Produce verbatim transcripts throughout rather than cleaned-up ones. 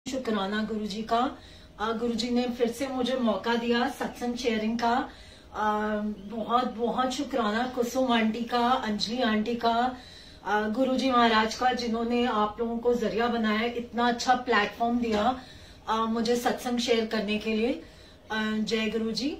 शुक्राना गुरुजी का। गुरुजी ने फिर से मुझे मौका दिया सत्संग शेयरिंग का। आ, बहुत बहुत शुक्राना कुसुम आंटी का, अंजलि आंटी का, गुरुजी महाराज का, जिन्होंने आप लोगों को जरिया बनाया, इतना अच्छा प्लेटफॉर्म दिया आ, मुझे सत्संग शेयर करने के लिए। आ, जय गुरुजी।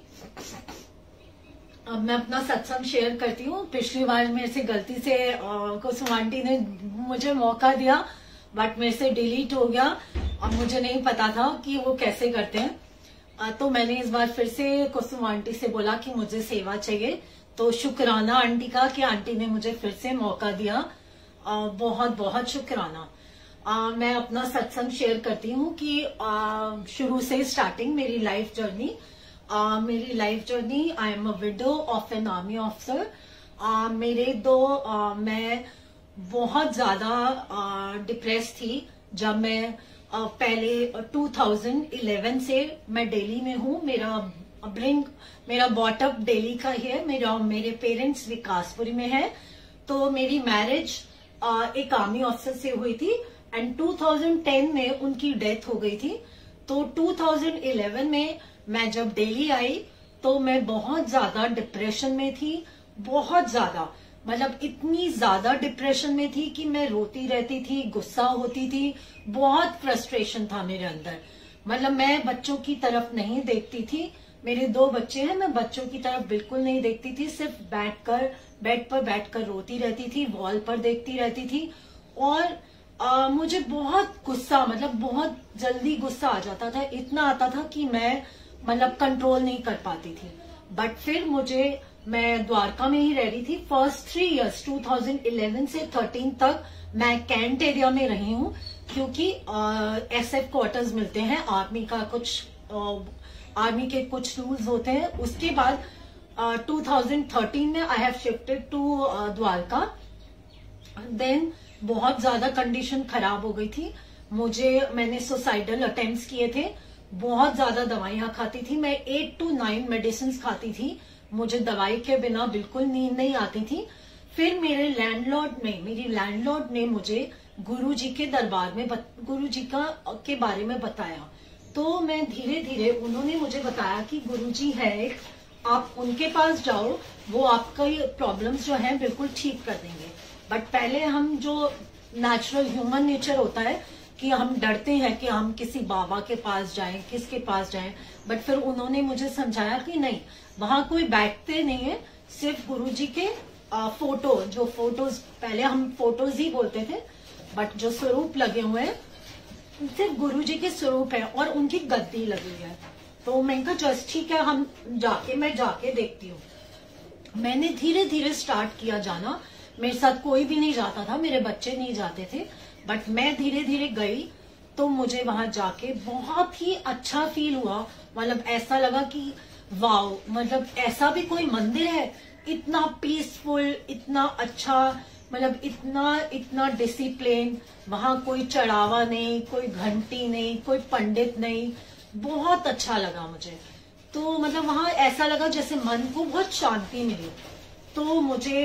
अब मैं अपना सत्संग शेयर करती हूँ। पिछली बार मेरे से गलती से कुसुम आंटी ने मुझे मौका दिया बट मेरे से डिलीट हो गया और मुझे नहीं पता था कि वो कैसे करते हैं। आ, तो मैंने इस बार फिर से कुसुम आंटी से बोला कि मुझे सेवा चाहिए। तो शुक्राना आंटी का कि आंटी ने मुझे फिर से मौका दिया। आ, बहुत बहुत शुक्राना। आ, मैं अपना सत्संग शेयर करती हूँ कि आ, शुरू से स्टार्टिंग मेरी लाइफ जर्नी Uh, मेरी life journey. I am a widow of an army officer. मेरे दो uh, मैं बहुत ज्यादा डिप्रेस uh, थी जब मैं uh, पहले uh, दो हज़ार ग्यारह से मैं दिल्ली में हूँ। मेरा ब्रिंग मेरा बॉटअप दिल्ली का ही है। मेरा मेरे पेरेंट्स विकासपुरी में है। तो मेरी मैरिज uh, एक आर्मी ऑफिसर से हुई थी एंड दो हज़ार दस में उनकी डेथ हो गई थी। तो दो हज़ार ग्यारह में मैं जब दिल्ली आई तो मैं बहुत ज्यादा डिप्रेशन में थी। बहुत ज्यादा मतलब इतनी ज्यादा डिप्रेशन में थी कि मैं रोती रहती थी, गुस्सा होती थी, बहुत फ्रस्ट्रेशन था मेरे अंदर। मतलब मैं बच्चों की तरफ नहीं देखती थी। मेरे दो बच्चे हैं, मैं बच्चों की तरफ बिल्कुल नहीं देखती थी। सिर्फ बैठकर बेड पर बैठकर रोती रहती थी, वॉल पर देखती रहती थी। और आ, मुझे बहुत गुस्सा, मतलब बहुत जल्दी गुस्सा आ जाता था। इतना आता था कि मैं मतलब कंट्रोल नहीं कर पाती थी। बट फिर मुझे, मैं द्वारका में ही रह रही थी फर्स्ट थ्री इयर्स दो हज़ार ग्यारह से तेरह तक मैं कैंट एरिया में रही हूँ, क्योंकि एसएफ क्वार्टर्स मिलते हैं, आर्मी का कुछ आ, आर्मी के कुछ रूल्स होते हैं। उसके बाद आ, दो हज़ार तेरह में I have shifted to Dwarka. Then बहुत ज्यादा कंडीशन खराब हो गई थी मुझे। मैंने सुसाइडल अटेम्प्ट्स किए थे, बहुत ज्यादा दवाइयां खाती थी मैं। एट टू नाइन मेडिसिन खाती थी। मुझे दवाई के बिना बिल्कुल नींद नहीं आती थी। फिर मेरे लैंडलॉर्ड ने मेरी लैंडलॉर्ड ने मुझे गुरुजी के दरबार में गुरुजी का के बारे में बताया। तो मैं धीरे धीरे, उन्होंने मुझे बताया कि गुरुजी है, आप उनके पास जाओ, वो आपका प्रॉब्लम्स जो है बिल्कुल ठीक कर देंगे। बट पहले हम, जो नेचुरल ह्यूमन नेचर होता है कि हम डरते हैं कि हम किसी बाबा के पास जाएं, किसके पास जाएं। बट फिर उन्होंने मुझे समझाया कि नहीं, वहां कोई बैठते नहीं है, सिर्फ गुरुजी के आ, फोटो, जो फोटोज, पहले हम फोटोज ही बोलते थे, बट जो स्वरूप लगे हुए हैं सिर्फ गुरुजी के स्वरूप है और उनकी गद्दी लगी है। तो मैंने कहा जस्ट ठीक है, हम जाके मैं जाके देखती हूँ। मैंने धीरे धीरे स्टार्ट किया जाना। मेरे साथ कोई भी नहीं जाता था, मेरे बच्चे नहीं जाते थे, बट मैं धीरे धीरे गई। तो मुझे वहां जाके बहुत ही अच्छा फील हुआ। मतलब ऐसा लगा कि वाओ, मतलब ऐसा भी कोई मंदिर है, इतना पीसफुल, इतना अच्छा, मतलब इतना इतना डिसिप्लिन। वहां कोई चढ़ावा नहीं, कोई घंटी नहीं, कोई पंडित नहीं। बहुत अच्छा लगा मुझे। तो मतलब वहां ऐसा लगा जैसे मन को बहुत शांति मिली। तो मुझे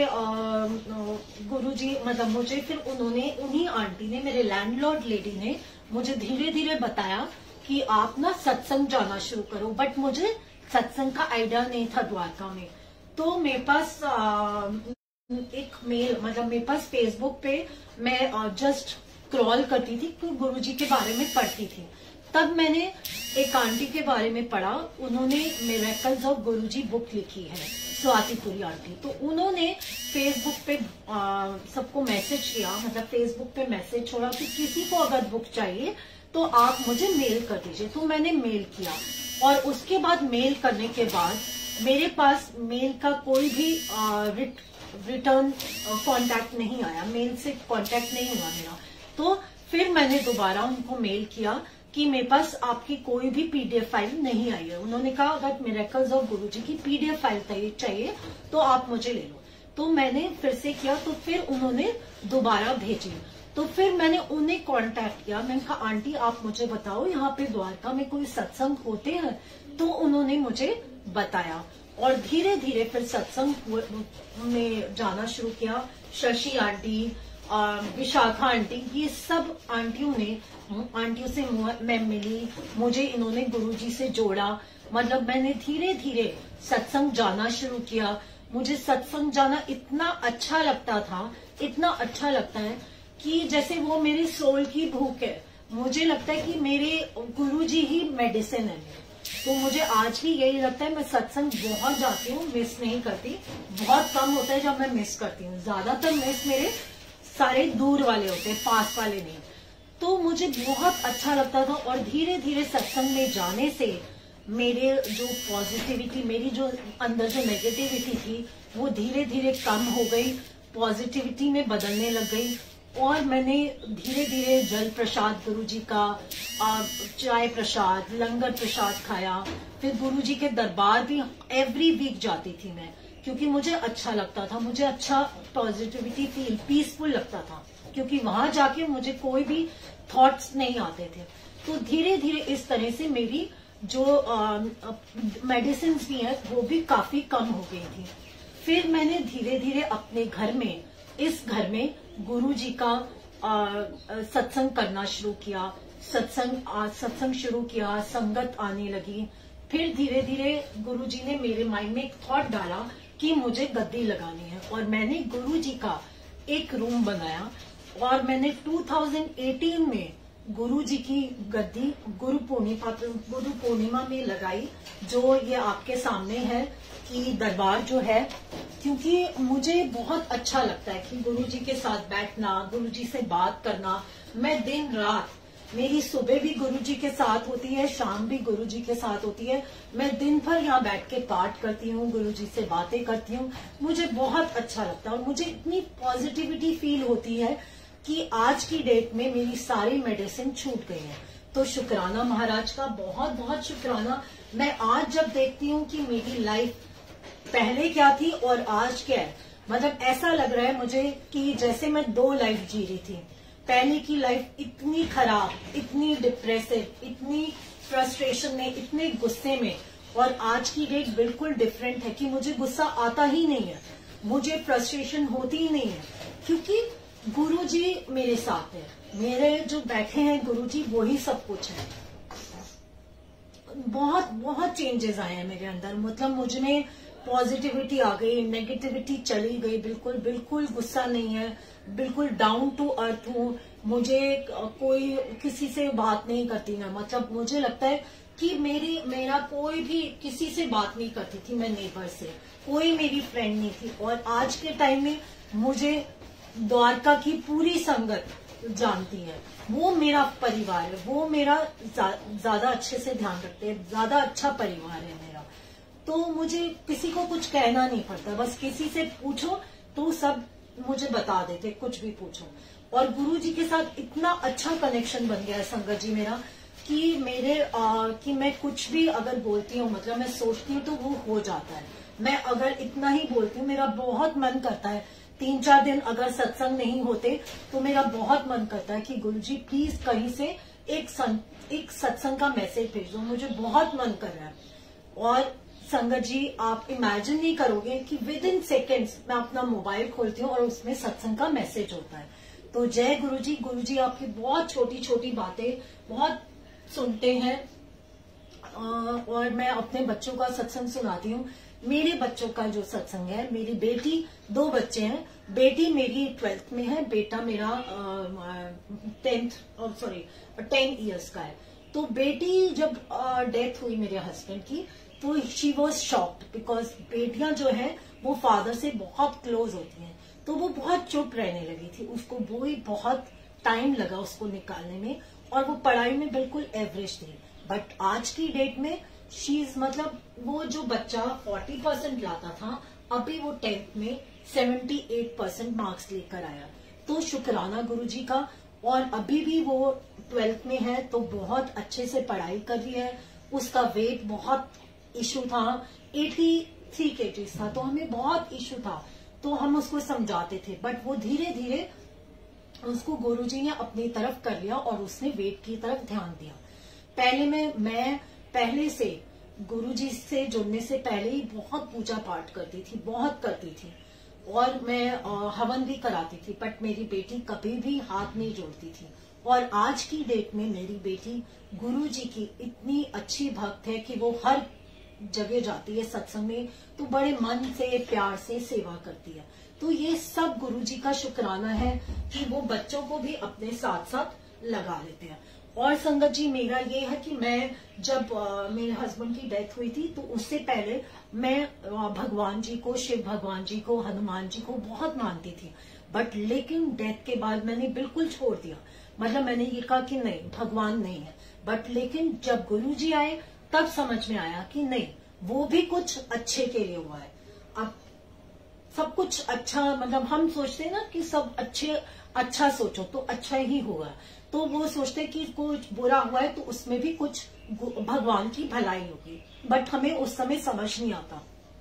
गुरुजी, मतलब मुझे फिर उन्होंने, उन्हीं आंटी ने, मेरे लैंडलॉर्ड लेडी ने मुझे धीरे धीरे बताया कि आप ना सत्संग जाना शुरू करो। बट मुझे सत्संग का आइडिया नहीं था द्वारका में। तो मेरे पास आ, एक मेल, मतलब मेरे पास फेसबुक पे मैं जस्ट स्क्रॉल करती थी, तो गुरुजी के बारे में पढ़ती थी। तब मैंने एक आंटी के बारे में पढ़ा। उन्होंने मिरेकल्स ऑफ गुरुजी बुक लिखी है, स्वातिपुरी आंटी। तो उन्होंने फेसबुक पे सबको मैसेज किया, मतलब फेसबुक पे मैसेज छोड़ा कि किसी को अगर बुक चाहिए तो आप मुझे मेल कर दीजिए। तो मैंने मेल किया और उसके बाद मेल करने के बाद मेरे पास मेल का कोई भी रिट, रिटर्न कांटेक्ट नहीं आया, मेल से कांटेक्ट नहीं हुआ मेरा। तो फिर मैंने दोबारा उनको मेल किया कि मेरे पास आपकी कोई भी पीडीएफ फाइल नहीं आई है। उन्होंने कहा अगर मिरेकल्स ऑफ गुरुजी की पीडीएफ फाइल चाहिए तो आप मुझे ले लो। तो मैंने फिर से किया, तो फिर उन्होंने दोबारा भेजी। तो फिर मैंने उन्हें कांटेक्ट किया। मैंने कहा आंटी आप मुझे बताओ यहाँ पे द्वारका में कोई सत्संग होते हैं? तो उन्होंने मुझे बताया और धीरे धीरे फिर सत्संग में जाना शुरू किया। शशि आंटी विशाखा आंटी, ये सब आंटियों ने आंटियों से मैं मिली, मुझे इन्होंने गुरुजी से जोड़ा। मतलब मैंने धीरे धीरे सत्संग जाना शुरू किया। मुझे सत्संग जाना इतना अच्छा लगता था, इतना अच्छा लगता है कि जैसे वो मेरी सोल की भूख है। मुझे लगता है कि मेरे गुरुजी ही मेडिसिन है मेरे। तो मुझे आज भी यही लगता है। मैं सत्संग बहुत जाती हूँ, मिस नहीं करती। बहुत कम होता है जब मैं मिस करती हूँ, ज्यादातर मिस मेरे सारे दूर वाले होते हैं, पास वाले नहीं। तो मुझे बहुत अच्छा लगता था। और धीरे धीरे सत्संग में जाने से मेरे जो पॉजिटिविटी, मेरी जो अंदर जो नेगेटिविटी थी, वो धीरे धीरे कम हो गई, पॉजिटिविटी में बदलने लग गई। और मैंने धीरे धीरे जल प्रसाद गुरुजी का, चाय प्रसाद, लंगर प्रसाद खाया। फिर गुरुजी के दरबार भी एवरी वीक जाती थी मैं, क्योंकि मुझे अच्छा लगता था, मुझे अच्छा पॉजिटिविटी फील, पीसफुल लगता था, क्योंकि वहां जाके मुझे कोई भी थॉट्स नहीं आते थे। तो धीरे धीरे इस तरह से मेरी जो मेडिसिन भी है वो भी काफी कम हो गई थी। फिर मैंने धीरे धीरे अपने घर में, इस घर में गुरुजी का सत्संग करना शुरू किया। सत्संग सत्संग शुरू किया, संगत आने लगी। फिर धीरे धीरे गुरुजी ने मेरे माइंड में एक थॉट डाला कि मुझे गद्दी लगानी है, और मैंने गुरुजी का एक रूम बनाया। और मैंने दो हज़ार अठारह में गुरुजी की गद्दी गुरु पूर्णिमा गुरु पूर्णिमा में लगाई, जो ये आपके सामने है कि दरबार जो है। क्योंकि मुझे बहुत अच्छा लगता है कि गुरुजी के साथ बैठना, गुरुजी से बात करना। मैं दिन रात, मेरी सुबह भी गुरुजी के साथ होती है, शाम भी गुरुजी के साथ होती है। मैं दिन भर यहाँ बैठ के पाठ करती हूँ, गुरुजी से बातें करती हूँ। मुझे बहुत अच्छा लगता है और मुझे इतनी पॉजिटिविटी फील होती है कि आज की डेट में मेरी सारी मेडिसिन छूट गई है। तो शुक्राना महाराज का, बहुत बहुत शुक्राना। मैं आज जब देखती हूँ कि मेरी लाइफ पहले क्या थी और आज क्या है, मतलब ऐसा लग रहा है मुझे कि जैसे मैं दो लाइफ जी रही थी। पहले की लाइफ इतनी खराब, इतनी डिप्रेसिव, इतनी फ्रस्ट्रेशन में, इतने गुस्से में, और आज की डेट बिल्कुल डिफरेंट है कि मुझे गुस्सा आता ही नहीं है, मुझे फ्रस्ट्रेशन होती ही नहीं है, क्योंकि गुरुजी मेरे साथ है। मेरे जो बैठे हैं गुरुजी, वो ही सब कुछ है। बहुत बहुत चेंजेस आए हैं मेरे अंदर। मतलब मुझ में पॉजिटिविटी आ गई, नेगेटिविटी चली गई, बिल्कुल बिल्कुल गुस्सा नहीं है, बिल्कुल डाउन टू अर्थ हूँ। मुझे कोई किसी से बात नहीं करती मैं, मतलब मुझे लगता है कि मेरी मेरा कोई भी किसी से बात नहीं करती थी मैं, नेबर से कोई मेरी फ्रेंड नहीं थी। और आज के टाइम में मुझे द्वारका की पूरी संगत जानती है, वो मेरा परिवार है, वो मेरा ज्यादा अच्छे से ध्यान रखते हैं, ज्यादा अच्छा परिवार है मेरा। तो मुझे किसी को कुछ कहना नहीं पड़ता, बस किसी से पूछो तो सब मुझे बता देते, कुछ भी पूछो। और गुरुजी के साथ इतना अच्छा कनेक्शन बन गया है संगत जी मेरा कि मेरे आ, कि मैं कुछ भी अगर बोलती हूँ, मतलब मैं सोचती हूँ तो वो हो जाता है। मैं अगर इतना ही बोलती हूँ, मेरा बहुत मन करता है, तीन चार दिन अगर सत्संग नहीं होते तो मेरा बहुत मन करता है कि गुरुजी प्लीज कहीं से एक सं, एक सत्संग का मैसेज भेजो, मुझे बहुत मन कर रहा है। और संगत जी, आप इमेजिन नहीं करोगे कि विद इन सेकेंड्स मैं अपना मोबाइल खोलती हूँ और उसमें सत्संग का मैसेज होता है। तो जय गुरुजी। गुरुजी आपकी बहुत छोटी छोटी बातें बहुत सुनते हैं, और मैं अपने बच्चों का सत्संग सुनाती हूँ। मेरे बच्चों का जो सत्संग है, मेरी बेटी, दो बच्चे हैं, बेटी मेरी ट्वेल्थ में है, बेटा मेरा टेंथ सॉरी टेन इयर्स का है। तो बेटी जब डेथ हुई मेरे हस्बैंड की, तो शी वॉज शॉक्ड, बिकॉज बेटियां जो है वो फादर से बहुत क्लोज होती हैं। तो वो बहुत चुप रहने लगी थी, उसको वो ही बहुत टाइम लगा उसको निकालने में, और वो पढ़ाई में बिल्कुल एवरेज थी। बट आज की डेट में शी इज, मतलब वो जो बच्चा चालीस परसेंट लाता था, अभी वो टेंथ में अठहत्तर परसेंट मार्क्स लेकर आया। तो शुक्राना गुरुजी का। और अभी भी वो ट्वेल्थ में है, तो बहुत अच्छे से पढ़ाई कर रही है। उसका वेट बहुत इशू था, तिरासी केजीज था, तो हमें बहुत इशू था, तो हम उसको समझाते थे, बट वो धीरे धीरे उसको गुरुजी ने अपनी तरफ कर लिया और उसने वेट की तरफ ध्यान दिया। पहले में मैं पहले से गुरुजी से जुड़ने से पहले ही बहुत पूजा पाठ करती थी, बहुत करती थी। और मैं अ, हवन भी कराती थी, बट मेरी बेटी कभी भी हाथ नहीं जोड़ती थी। और आज की डेट में मेरी बेटी गुरु जी की इतनी अच्छी भक्त है कि वो हर जगह जाती है सत्संग में, तो बड़े मन से प्यार से सेवा करती है। तो ये सब गुरु जी का शुक्राना है कि वो बच्चों को भी अपने साथ साथ लगा लेते हैं। और संगत जी मेरा ये है कि मैं जब आ, मेरे हस्बैंड की डेथ हुई थी, तो उससे पहले मैं आ, भगवान जी को, शिव भगवान जी को, हनुमान जी को बहुत मानती थी। बट लेकिन डेथ के बाद मैंने बिल्कुल छोड़ दिया। मतलब मैंने ये कहा कि नहीं, भगवान नहीं है। बट लेकिन जब गुरु जी आए तब समझ में आया कि नहीं, वो भी कुछ अच्छे के लिए हुआ है। अब सब कुछ अच्छा, मतलब हम सोचते हैं ना कि सब अच्छे, अच्छा सोचो तो अच्छा ही होगा। तो वो सोचते कि कुछ बुरा हुआ है तो उसमें भी कुछ भगवान की भलाई होगी, बट हमें उस समय समझ नहीं आता।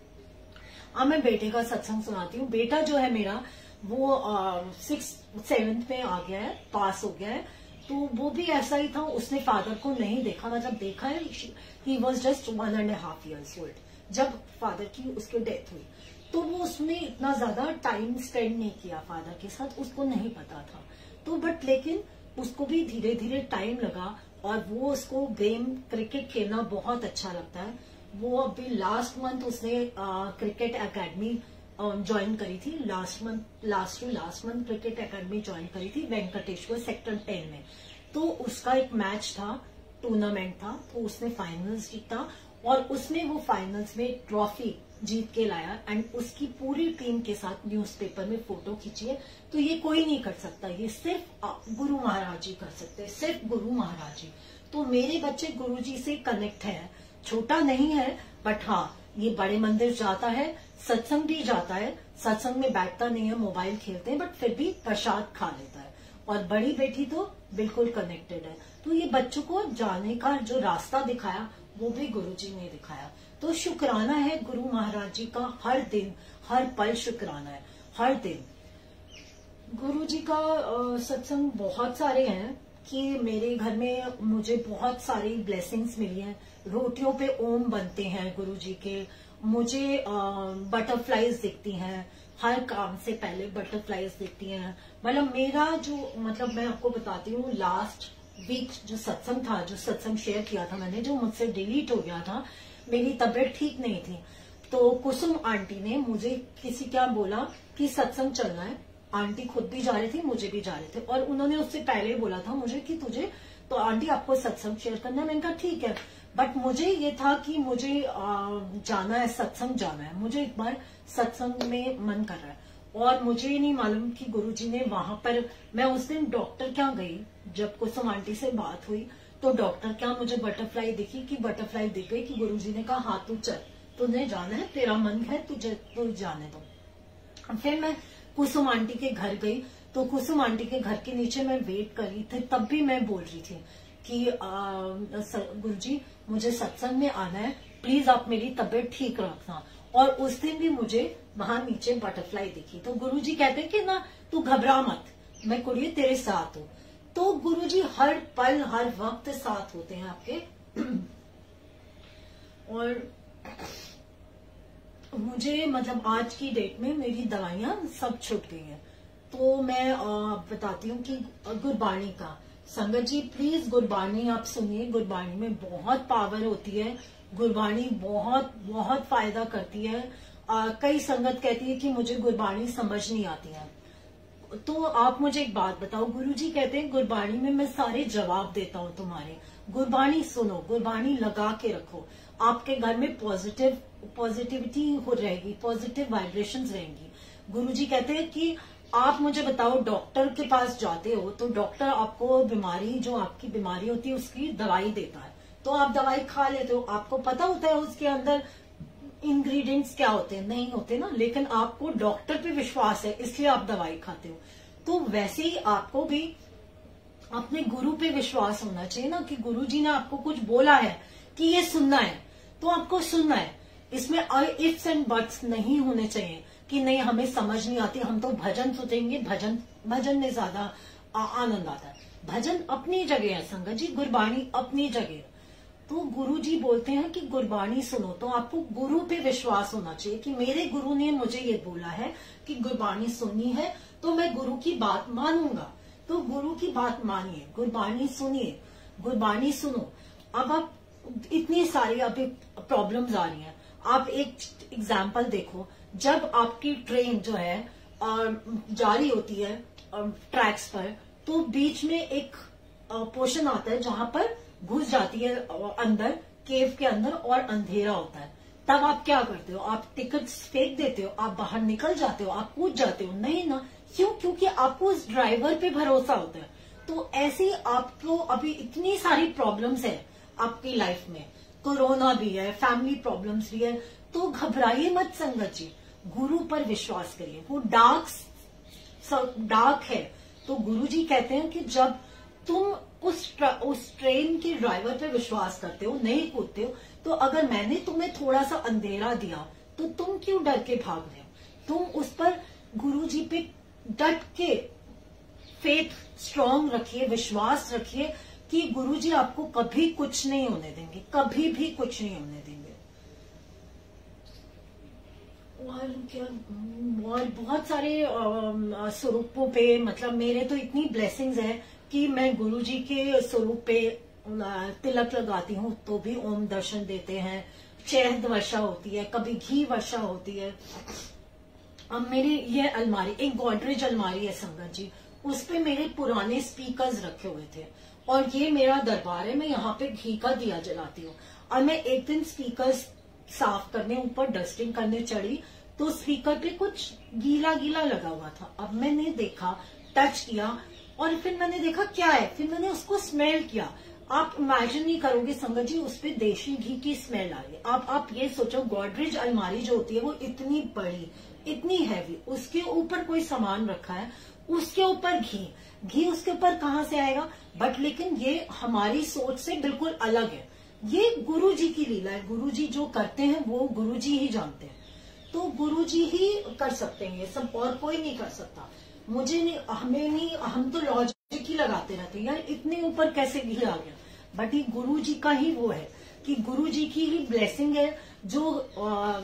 अब मैं बेटे का सत्संग सुनाती हूँ। बेटा जो है मेरा वो सिक्स सेवेंथ में आ गया है, पास हो गया है। तो वो भी ऐसा ही था, उसने फादर को नहीं देखा, मतलब देखा है, he was just one and half years old जब फादर की उसकी डेथ हुई। तो वो उसने इतना ज्यादा टाइम स्पेंड नहीं किया फादर के साथ, उसको नहीं पता था। तो बट लेकिन उसको भी धीरे धीरे टाइम लगा, और वो उसको गेम क्रिकेट खेलना बहुत अच्छा लगता है। वो अभी लास्ट मंथ उसने क्रिकेट एकेडमी ज्वाइन करी थी, last month last to last month cricket academy join करी थी वेंकटेश्वर सेक्टर टेन में। तो उसका एक मैच था, टूर्नामेंट था, तो उसने फाइनल्स जीता, और उसने वो फाइनल्स में ट्रॉफी जीत के लाया। एंड उसकी पूरी टीम के साथ न्यूज़पेपर में फोटो खींची है। तो ये कोई नहीं कर सकता, ये सिर्फ गुरु महाराज जी कर सकते हैं, सिर्फ गुरु महाराज जी। तो मेरे बच्चे गुरु जी से कनेक्ट है, छोटा नहीं है, बट हाँ ये बड़े मंदिर जाता है, सत्संग भी जाता है, सत्संग में बैठता नहीं है, मोबाइल खेलते हैं, बट फिर भी प्रसाद खा लेता है। और बड़ी बेटी तो बिल्कुल कनेक्टेड है। तो ये बच्चों को जाने का जो रास्ता दिखाया वो भी गुरु जी ने दिखाया। तो शुक्राना है गुरु महाराज जी का, हर दिन हर पल शुक्राना है, हर दिन। गुरु जी का सत्संग बहुत सारे हैं कि मेरे घर में मुझे बहुत सारी ब्लेसिंग्स मिली हैं। रोटियों पे ओम बनते हैं गुरु जी के, मुझे बटरफ्लाईज दिखती हैं, हर काम से पहले बटरफ्लाईज दिखती हैं। मतलब मेरा जो, मतलब मैं आपको बताती हूँ, लास्ट वीक जो सत्संग था, जो सत्संग शेयर किया था मैंने, जो मुझसे डिलीट हो गया था, मेरी तबीयत ठीक नहीं थी। तो कुसुम आंटी ने मुझे किसी क्या बोला कि सत्संग चलना है। आंटी खुद भी जा रही थी, मुझे भी जा रहे थे, और उन्होंने उससे पहले बोला था मुझे कि तुझे, तो आंटी आपको सत्संग शेयर करना है। मैंने कहा ठीक है, बट मुझे ये था कि मुझे आ, जाना है, सत्संग जाना है, मुझे एक बार सत्संग में मन कर रहा है। और मुझे नहीं मालूम कि गुरुजी ने वहां पर, मैं उस दिन डॉक्टर क्या गई, जब कुसुम आंटी से बात हुई तो डॉक्टर क्या मुझे बटरफ्लाई दिखी, कि बटरफ्लाई दिख गई, कि गुरुजी ने कहा हाँ तू चल, तुझे जाना है, तेरा मन है, तुझे तू जाने दो। फिर मैं कुसुम आंटी के घर गई, तो कुसुम आंटी के घर के नीचे मैं वेट कर रही थी, तब भी मैं बोल रही थी कि गुरुजी मुझे सत्संग में आना है, प्लीज आप मेरी तबीयत ठीक रखना। और उस दिन भी मुझे वहां नीचे बटरफ्लाई दिखी। तो गुरुजी कहते कि ना तू घबरा मत, मैं कुड़िए तेरे साथ हूँ। तो गुरुजी हर पल हर वक्त साथ होते हैं आपके। और मुझे मतलब आज की डेट में मेरी दवाइयां सब छूट गई हैं। तो मैं आ, बताती हूँ कि गुरबाणी का, संगत जी प्लीज गुरबाणी आप सुनिए। गुरबाणी में बहुत पावर होती है, गुरबाणी बहुत बहुत फायदा करती है। आ, कई संगत कहती है कि मुझे गुरबाणी समझ नहीं आती है। तो आप मुझे एक बात बताओ, गुरुजी कहते हैं गुरबाणी में मैं सारे जवाब देता हूँ तुम्हारे। गुरबाणी सुनो, गुरबाणी लगा के रखो, आपके घर में पॉजिटिव पॉजिटिविटी हो रहेगी, पॉजिटिव वाइब्रेशंस रहेंगी। गुरुजी कहते हैं कि आप मुझे बताओ, डॉक्टर के पास जाते हो तो डॉक्टर आपको बीमारी, जो आपकी बीमारी होती है उसकी दवाई देता है, तो आप दवाई खा लेते हो, आपको पता होता है उसके अंदर इंग्रेडिएंट्स क्या होते हैं, नहीं होते ना, लेकिन आपको डॉक्टर पे विश्वास है इसलिए आप दवाई खाते हो। तो वैसे ही आपको भी अपने गुरु पे विश्वास होना चाहिए ना, कि गुरु जी ने आपको कुछ बोला है कि ये सुनना है तो आपको सुनना है। इसमें इफ्स एंड बट्स नहीं होने चाहिए कि नहीं हमें समझ नहीं आती, हम तो भजन सुनेंगे, भजन भजन में ज्यादा आनंद आता है। भजन अपनी जगह है संगत जी, गुरबाणी अपनी जगह। तो गुरु जी बोलते हैं कि गुरबाणी सुनो, तो आपको गुरु पे विश्वास होना चाहिए कि मेरे गुरु ने मुझे ये बोला है कि गुरबाणी सुननी है तो मैं गुरु की बात मानूंगा। तो गुरु की बात मानिए, गुरबाणी सुनिए, गुरबाणी सुनो। अब आप इतनी सारी अभी प्रॉब्लम्स आ रही हैं। आप एक एग्जाम्पल देखो, जब आपकी ट्रेन जो है जा रही होती है ट्रैक्स पर, तो बीच में एक पोर्शन आता है जहां पर घुस जाती है अंदर, केव के अंदर, और अंधेरा होता है। तब आप क्या करते हो? आप टिकट फेंक देते हो, आप बाहर निकल जाते हो, आप कूद जाते हो? नहीं ना। क्यों? क्योंकि आपको उस ड्राइवर पे भरोसा होता है। तो ऐसे ही आपको अभी इतनी सारी प्रॉब्लम्स है आपकी लाइफ में, कोरोना भी है, फैमिली प्रॉब्लम्स भी है, तो घबराइए मत संगत जी, गुरु पर विश्वास करिए। वो डार्क डार्क है, तो गुरु जी कहते हैं कि जब तुम उस उस ट्रेन के ड्राइवर पे विश्वास करते हो, नहीं कूदते हो, तो अगर मैंने तुम्हें थोड़ा सा अंधेरा दिया तो तुम क्यों डर के भाग रहे हो? तुम उस पर गुरु जी पे डट के फेथ स्ट्रांग रखिए, विश्वास रखिए कि गुरु जी आपको कभी कुछ नहीं होने देंगे, कभी भी कुछ नहीं होने देंगे। और क्या, और बहुत सारे स्वरूपों पे, मतलब मेरे तो इतनी ब्लेसिंग्स है कि मैं गुरु जी के स्वरूप पे तिलक लगाती हूँ तो भी ओम दर्शन देते हैं, शहद वर्षा होती है, कभी घी वर्षा होती है। अब मेरी ये अलमारी, एक गोदरेज अलमारी है संगत जी, उस पे मेरे पुराने स्पीकर्स रखे हुए थे, और ये मेरा दरबार है, मैं यहाँ पे घी का दिया जलाती हूँ। और मैं एक दिन स्पीकर्स साफ करने ऊपर डस्टिंग करने चढ़ी, तो स्पीकर पे कुछ गीला गीला लगा हुआ था। अब मैंने देखा, टच किया, और फिर मैंने देखा क्या है, फिर मैंने उसको स्मेल किया। आप इमेजिन नहीं करोगे संगत जी, उस पे देशी घी की स्मेल आ रही। आप आप ये सोचो, गोदरेज अलमारी जो होती है वो इतनी बड़ी, इतनी हैवी, उसके ऊपर कोई सामान रखा है, उसके ऊपर घी घी उसके ऊपर कहाँ से आएगा? बट लेकिन ये हमारी सोच से बिल्कुल अलग है। ये गुरु जी की लीला है, गुरु जी जो करते हैं वो गुरु जी ही जानते हैं। तो गुरु जी ही कर सकते हैं ये सब, और कोई नहीं कर सकता। मुझे नहीं, हमें नहीं, हम तो लॉजिक ही लगाते रहते हैं, यार इतने ऊपर कैसे घी आ गया। बट ये गुरु जी का ही वो है कि गुरु जी की ही ब्लेसिंग है, जो आ,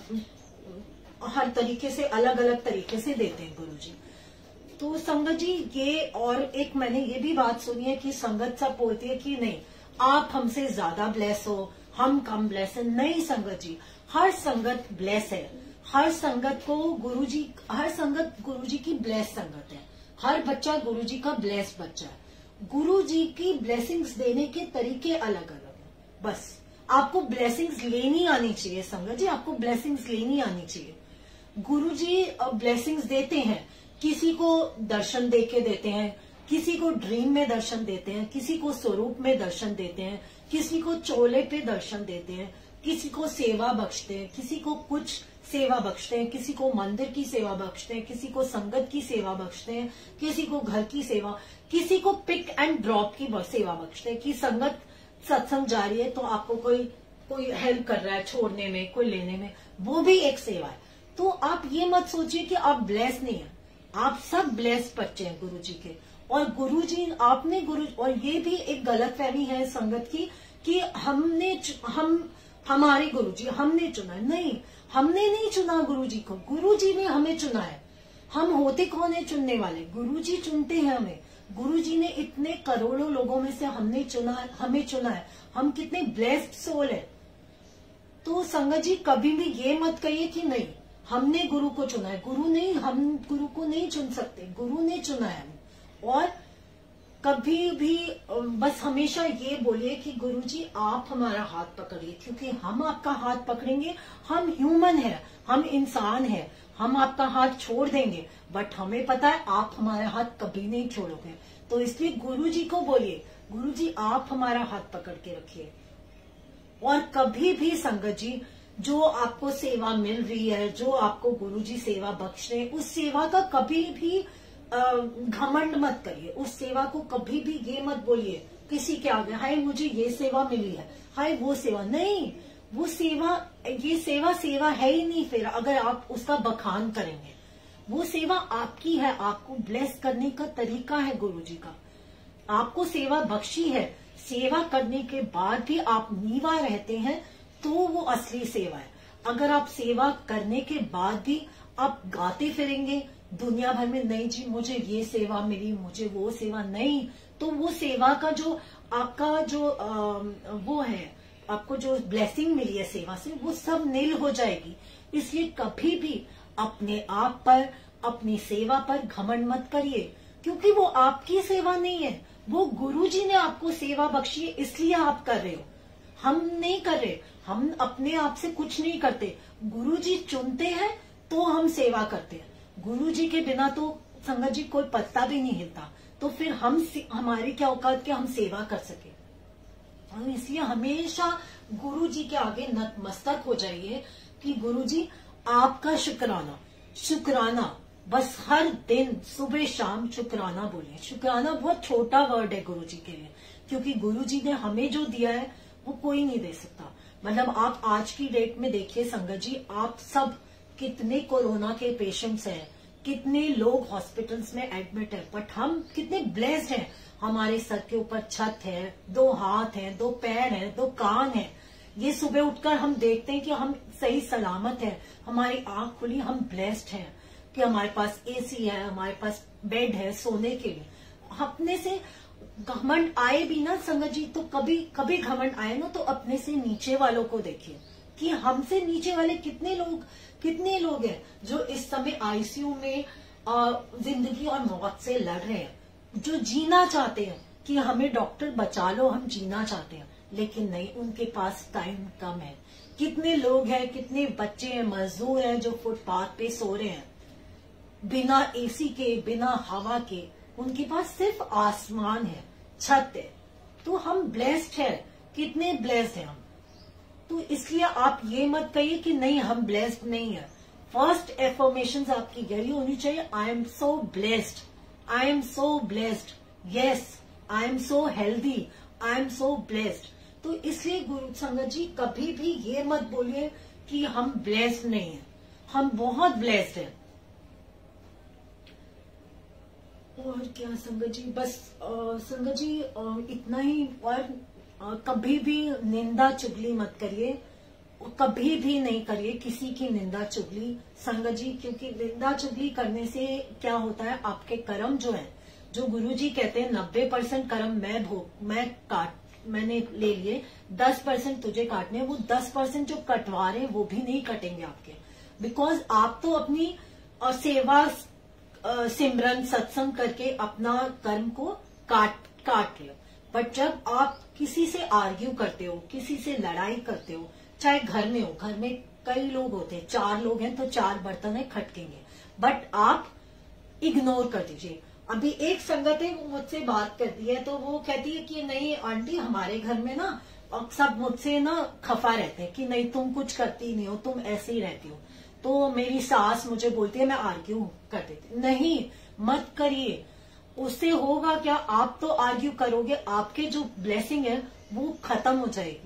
हर तरीके से, अलग अलग तरीके से देते हैं गुरु जी। तो संगत जी ये, और एक मैंने ये भी बात सुनी है कि संगत सब बोलती है कि नहीं आप हमसे ज्यादा ब्लेस हो, हम कम ब्लेस है। नहीं संगत जी, हर संगत ब्लेस है, हर संगत को गुरु जी, हर संगत गुरु जी की ब्लेस संगत है, हर बच्चा गुरु जी का ब्लेस बच्चा है। गुरु जी की ब्लेसिंग्स देने के तरीके अलग अलग है। बस आपको ब्लेसिंग्स लेनी आनी चाहिए संगत जी, आपको ब्लेसिंग्स लेनी आनी चाहिए। गुरु जी ब्लेसिंग्स देते हैं, किसी को दर्शन दे के देते हैं, किसी को ड्रीम में दर्शन देते हैं, किसी को स्वरूप में दर्शन देते हैं, किसी को चोले पे दर्शन देते हैं, किसी को सेवा बख्शते हैं, किसी को कुछ सेवा बख्शते हैं, किसी को मंदिर की सेवा बख्शते हैं, किसी को संगत की सेवा बख्शते हैं, किसी को घर की सेवा, किसी को पिक एंड ड्रॉप की सेवा बख्शते हैं कि संगत सत्संग जा रही है तो आपको कोई कोई हेल्प कर रहा है छोड़ने में, कोई लेने में, वो भी एक सेवा है। तो आप ये मत सोचिए कि आप ब्लेस नहीं है, आप सब ब्लेस बच्चे हैं गुरु जी के। और गुरु जी आपने गुरु, और ये भी एक गलत फहमी है संगत की कि हमने हम हमारे गुरु जी हमने चुना है। नहीं, हमने नहीं चुना गुरु जी को, गुरु जी ने हमें चुना है। हम होते कौन है चुनने वाले? गुरु जी चुनते हैं हमें। गुरु जी ने इतने करोड़ों लोगों में से हमने चुना है, हमें चुना है। हम कितने ब्लेस्ड सोल है। तो संगत जी कभी भी ये मत कहिए कि नहीं हमने गुरु को चुना है। गुरु नहीं, हम गुरु को नहीं चुन सकते, गुरु ने चुना है हमें। और कभी भी बस हमेशा ये बोलिए कि गुरु जी आप हमारा हाथ पकड़िए, क्योंकि हम आपका हाथ पकड़ेंगे, हम ह्यूमन है, हम इंसान है, हम आपका हाथ छोड़ देंगे, बट हमें पता है आप हमारा हाथ कभी नहीं छोड़ोगे। तो इसलिए गुरु जी को बोलिए, गुरु जी आप हमारा हाथ पकड़ के रखिए। और कभी भी संगत जी जो आपको सेवा मिल रही है, जो आपको गुरु जी सेवा बख्श रहे, उस सेवा का कभी भी घमंड मत करिए। उस सेवा को कभी भी ये मत बोलिए किसी के आगे, हाय मुझे ये सेवा मिली है, हाय वो सेवा। नहीं, वो सेवा, ये सेवा सेवा है ही नहीं। फिर अगर आप उसका बखान करेंगे, वो सेवा आपकी है, आपको ब्लेस करने का तरीका है गुरु जी का। आपको सेवा बख्शी है, सेवा करने के बाद भी आप नीवा रहते हैं तो वो असली सेवा है। अगर आप सेवा करने के बाद भी आप गाते फिरेंगे दुनिया भर में, नहीं जी मुझे ये सेवा मिली, मुझे वो सेवा नहीं, तो वो सेवा का जो आपका जो आ, वो है, आपको जो ब्लेसिंग मिली है सेवा से, वो सब नील हो जाएगी। इसलिए कभी भी अपने आप पर, अपनी सेवा पर घमंड मत करिए, क्योंकि वो आपकी सेवा नहीं है, वो गुरुजी ने आपको सेवा बख्शी है, इसलिए आप कर रहे हो। हम नहीं कर रहे, हम अपने आप से कुछ नहीं करते, गुरुजी चुनते हैं तो हम सेवा करते हैं। गुरुजी के बिना तो संगत जी कोई पत्ता भी नहीं हिलता, तो फिर हम हमारी क्या औकात के हम सेवा कर सके। इसलिए हमेशा गुरुजी के आगे नतमस्तक हो जाइए कि गुरुजी आपका शुक्राना, शुक्राना, बस हर दिन सुबह शाम शुक्राना बोलिए। शुक्राना बहुत छोटा वर्ड है गुरुजी के लिए, क्योंकि गुरुजी ने हमें जो दिया है वो कोई नहीं दे सकता। मतलब आप आज की डेट में देखिए संगत जी, आप सब कितने कोरोना के पेशेंट्स हैं, कितने लोग हॉस्पिटल्स में एडमिट है, बट हम कितने ब्लेस्ड हैं। हमारे सर के ऊपर छत है, दो हाथ हैं, दो पैर हैं, दो कान हैं। ये सुबह उठकर हम देखते हैं कि हम सही सलामत है, हमारी आंख खुली, हम ब्लेस्ड हैं कि हमारे पास एसी है, हमारे पास बेड है सोने के लिए। अपने से घमंड आए भी ना संगत जी, तो कभी कभी घमंड आए ना तो अपने से नीचे वालों को देखिए कि हमसे नीचे वाले कितने लोग कितने लोग हैं जो इस समय आईसीयू में आ, जिंदगी और मौत से लड़ रहे हैं, जो जीना चाहते हैं कि हमें डॉक्टर बचा लो, हम जीना चाहते हैं, लेकिन नहीं, उनके पास टाइम कम है। कितने लोग हैं, कितने बच्चे हैं, मजदूर हैं जो फुटपाथ पे सो रहे हैं बिना एसी के, बिना हवा के, उनके पास सिर्फ आसमान है, छत है। तो हम ब्लेस्ड है, कितने ब्लेस्ड हैं हम। तो इसलिए आप ये मत कहिए कि नहीं हम ब्लेस्ड नहीं है। फर्स्ट एफर्मेशन आपकी गहरी होनी चाहिए, I am so blessed, I am so blessed, yes I am so healthy, I am so blessed. तो इसलिए गुरु संगत जी कभी भी ये मत बोलिए कि हम ब्लेस्ड नहीं है, हम बहुत ब्लेस्ड हैं। और क्या संगत जी, बस आ, संगत जी आ, इतना ही। और आ, कभी भी निंदा चुगली मत करिए, कभी भी नहीं करिए किसी की निंदा चुगली संगत जी, क्योंकि निंदा चुगली करने से क्या होता है, आपके कर्म जो है, जो गुरुजी कहते हैं नब्बे परसेंट कर्म मैं भोग मैं काट मैंने ले लिए, दस परसेंट तुझे काटने, वो दस परसेंट जो कटवा रहे वो भी नहीं कटेंगे आपके, बिकॉज आप तो अपनी आ, सेवा आ, सिमरन सत्संग करके अपना कर्म को काट काट रहे हो। बट जब आप किसी से आर्ग्यू करते हो, किसी से लड़ाई करते हो, चाहे घर में हो, घर में कई लोग होते हैं, चार लोग हैं तो चार बर्तन है खटकेंगे, बट आप इग्नोर कर दीजिए। अभी एक संगत है वो मुझसे बात करती है तो वो कहती है कि नहीं आंटी हमारे घर में ना सब मुझसे ना खफा रहते हैं कि नहीं तुम कुछ करती नहीं हो, तुम ऐसे ही रहती हो। तो मेरी सास मुझे बोलती है मैं आर्ग्यू कर देती, नहीं मत करिए, उससे होगा क्या, आप तो आर्ग्यू करोगे, आपके जो ब्लेसिंग है वो खत्म हो जाएगी।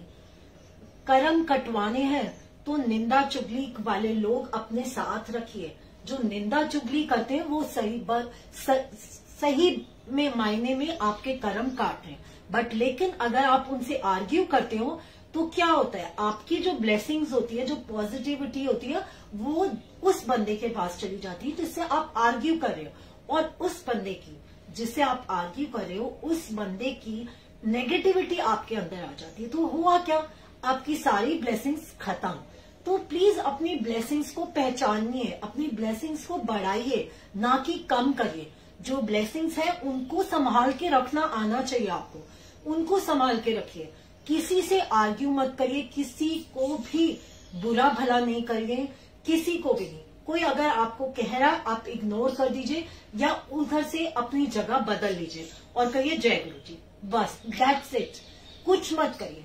कर्म कटवाने हैं तो निंदा चुगली वाले लोग अपने साथ रखिए, जो निंदा चुगली करते हैं वो सही ब, स, सही में मायने में आपके कर्म काट रहे हैं। बट लेकिन अगर आप उनसे आर्ग्यू करते हो तो क्या होता है, आपकी जो ब्लेसिंग्स होती है, जो पॉजिटिविटी होती है, वो उस बंदे के पास चली जाती है जिससे आप आर्ग्यू कर रहे हो, और उस बंदे की जिससे आप आर्ग्यू कर रहे हो उस बंदे की नेगेटिविटी आपके अंदर आ जाती है। तो हुआ क्या, आपकी सारी ब्लेसिंग्स खत्म। तो प्लीज अपनी ब्लेसिंग्स को पहचानिए, अपनी ब्लेसिंग्स को बढ़ाइए, ना कि कम करिए। जो ब्लेसिंग्स है उनको संभाल के रखना आना चाहिए आपको, उनको संभाल के रखिए। किसी से आर्ग्यू मत करिए, किसी को भी बुरा भला नहीं करिए, किसी को भी नहीं। कोई अगर आपको कह रहा आप इग्नोर कर दीजिए या उधर से अपनी जगह बदल लीजिए और कहिए जय गुरु जी, बस दैट्स इट, कुछ मत करिए।